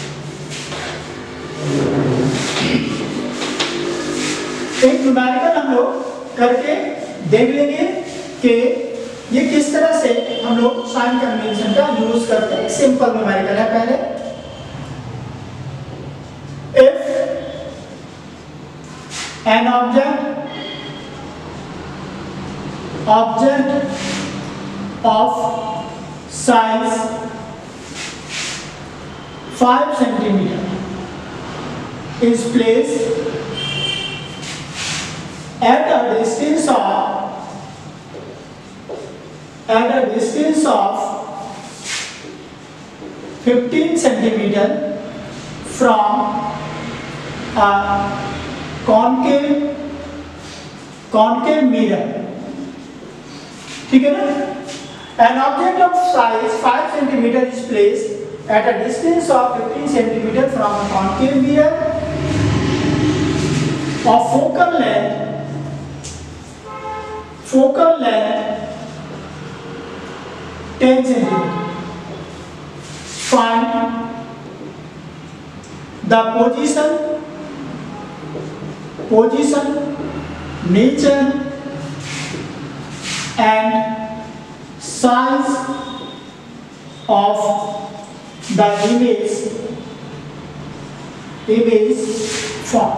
एक न्यूमेरिकल हम लोग करके देख लेंगे कि ये किस तरह से हम लोग साइन कन्वेंशन का यूज करते हैं। सिंपल न्यूमेरिकल है। पहले if an object object of size five centimeter is placed at a distance of at a distance of fifteen centimeter from a concave concave mirror, ठीक है ना। An object of size five centimeter is placed at a distance of fifteen centimeter from a concave mirror of focal length focal length ten centimeter. Find the position position nature and size of the image image form,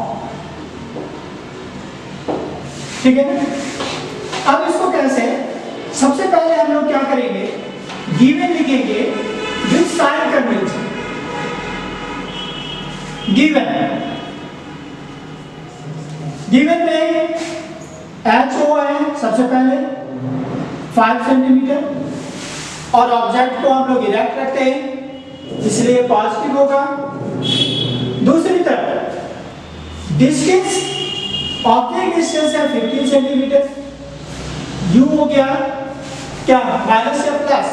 ठीक है ना। अब इसको कैसे, सबसे पहले हम लोग क्या करेंगे, गिवन लिखेंगे with sign convention. Given given में एच ओ है सबसे पहले फाइव सेंटीमीटर, और ऑब्जेक्ट को हम लोग इरेक्ट रखते हैं इसलिए पॉजिटिव होगा। दूसरी तरफ डिस्टेंस, ऑब्जेक्ट डिस्टेंस है फिफ्टीन सेंटीमीटर, यू हो गया क्या, माइनस या प्लस,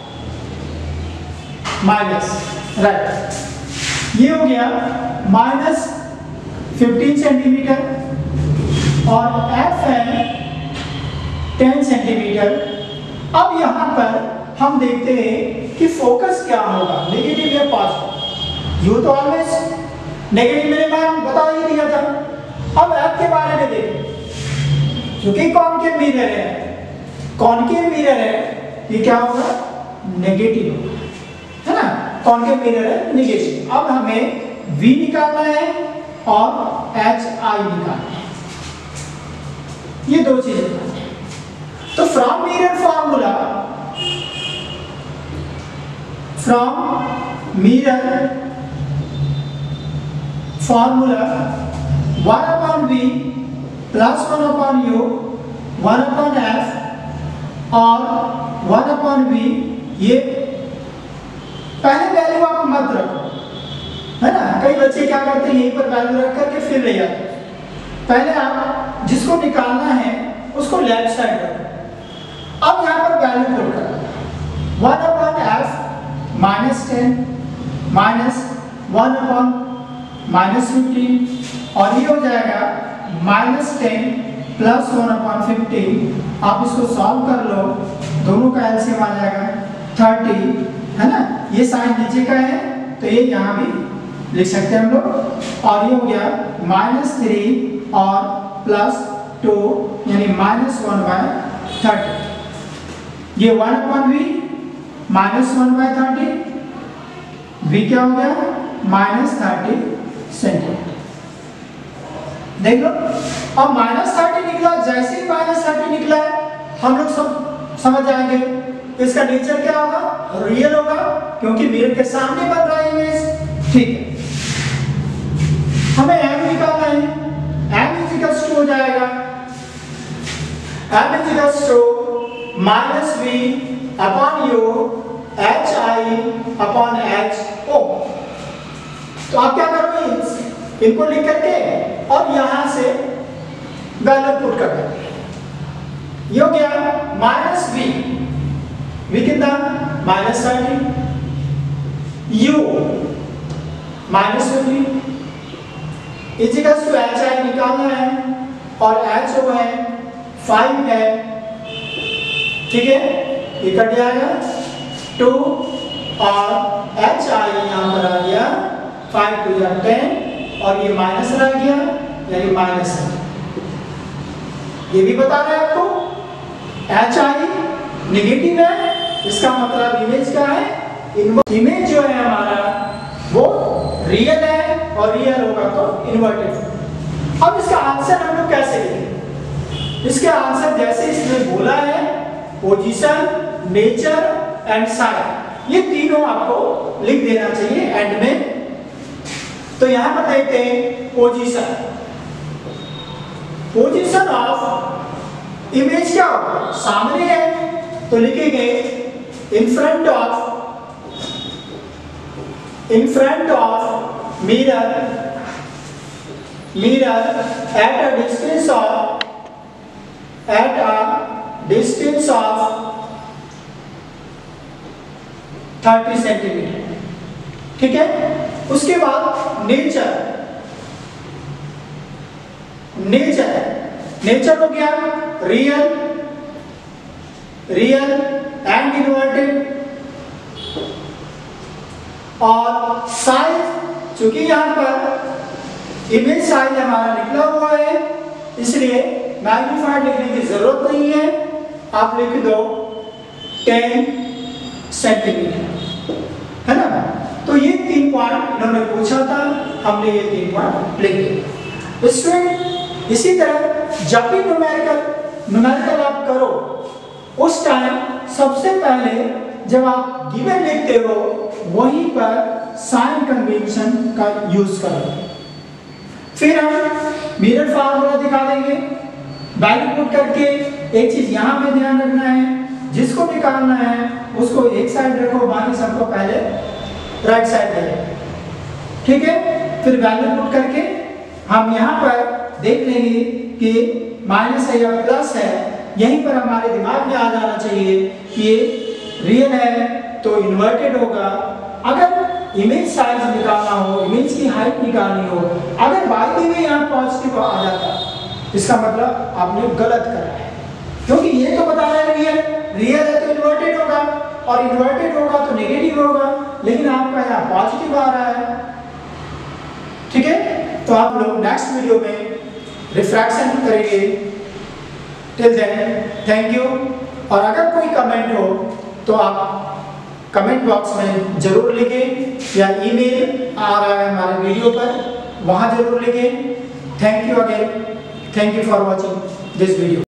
माइनस, राइट। ये हो गया माइनस फिफ्टीन सेंटीमीटर, और एफ है टेन सेंटीमीटर। अब यहां पर हम देखते हैं कि फोकस क्या होगा, नेगेटिव या पॉजिटिव। यू तो ऑलवेज नेगेटिव मैंने मान बता ही दिया था। अब एफ के बारे में देखें, क्योंकि कॉनकेव मिरर है, कॉनकेव मिरर है, ये क्या होगा, नेगेटिव है ना। कॉनकेव मिरर है, नेगेटिव। अब हमें V निकालना है और एच आई निकालना है, ये दो चीजें। तो from mirror formula, from mirror formula, one upon v plus one upon u, one upon f और one upon v, ये पहले वैल्यू आप मत रखो, है ना। कई बच्चे क्या करते हैं, यहीं पर वैल्यू रख करके फिर ले जाते हैं। पहले आप जिसको निकालना है उसको लेफ्ट साइड रखो। अब यहाँ पर वैल्यू पुट करो, one upon f minus ten minus one upon minus fifteen और ये हो जाएगा minus ten plus one upon fifteen. आप इसको सॉल्व कर लो, दोनों का एलसीएम आ जाएगा थर्टी, है ना। ये साइन नीचे का है तो ये यहाँ भी लिख सकते हैं हम लोग। और ये हो गया माइनस थ्री और प्लस टू यानी माइनस वन बाय थर्टी। ये one upon v minus one by thirty, v क्या हो गया माइनस थर्टी सेंटीमीटर। देख लो, अब माइनस थर्टी निकला, जैसे ही माइनस थर्टी निकला है हम लोग सब समझ जाएंगे इसका नेचर क्या होगा, रियल होगा, क्योंकि मिरर के सामने बन रहा है इमेज। ठीक है, हमें m निकालना है, m इज इक्वल्स टू हो जाएगा m is equals to minus v upon u h i upon h o। तो आप क्या करोगे, इनको लिख करके और यहां से वैल्यू पुट कर देंगे। ये हो गया माइनस v, v कितना minus thirty, u minus fifty is equals to h i निकालना है और एच ओ है फाइव है। ठीक है, ये कट जाएगा टू और एच आई यहाँ पर आ गया फाइव टू या टेन और ये माइनस रह गया यानी माइनस है। ये भी बता रहे हैं आपको एच आई निगेटिव है, इसका मतलब इमेज का है, इमेज जो है हमारा वो रियल है और रियल होगा तो इन्वर्टेड। अब इसका आंसर हम लोग कैसे लिखें, इसके आंसर जैसे इसने बोला है पोजीशन, नेचर एंड साइन, ये तीनों आपको लिख देना चाहिए एंड में। तो यहां पर देखते हैं पोजीशन, पोजीशन ऑफ इमेज क्या होगा, सामने है तो लिखेंगे in front of, in front of mirror, mirror at a distance of, at a distance of thirty centimetre. ठीक है, उसके बाद नेचर, नेचर नेचर हो गया रियल, रियल एंड इन्वर्टेड। और साइज, चूंकि यहां पर इमेज साइज हमारा निकला हुआ है इसलिए मैग्नीफाइड लिखने की जरूरत नहीं है, आप लिख दो टेन सेंटीमीटर, है ना। तो ये तीन पॉइंट इन्होंने पूछा था, हमने ये तीन पॉइंट लिख दिए। स्टूडेंट इसी तरह जब भी न्यूमेरिकल न्यूमेरिकल आप करो उस टाइम सबसे पहले जब आप गिवन लिखते हो वहीं पर साइन कन्वेंशन का यूज करो। फिर हम मिरर फार्मूला दिखा देंगे, वैल्यू पुट करके। एक चीज यहाँ पे ध्यान रखना है, जिसको निकालना है उसको एक साइड रखो, बाकी सबको पहले राइट साइड ले। ठीक है, फिर वैल्यू पुट करके हम यहाँ पर देख लेंगे कि माइनस है या प्लस है, यहीं पर हमारे दिमाग में आ जाना चाहिए कि ये रियल है तो इन्वर्टेड होगा। अगर इमेज साइज निकालना हो, इमेज की हाइट निकालनी हो, अगर बाई द वे यहाँ पॉजिटिव आ जाता इसका मतलब आपने गलत करा है, क्योंकि ये तो बता रहा है रियल, रियल है तो इन्वर्टेड होगा और इन्वर्टेड होगा तो नेगेटिव होगा, लेकिन आपका यहाँ पॉजिटिव आ रहा है। ठीक है, तो आप लोग नेक्स्ट वीडियो में रिफ्रैक्शन करेंगे। Till then thank you. और अगर कोई कमेंट हो तो आप कमेंट बॉक्स में जरूर लिखें या ईमेल आ रहा है हमारे वीडियो पर, वहां जरूर लिखें। Thank you again, thank you for watching this video.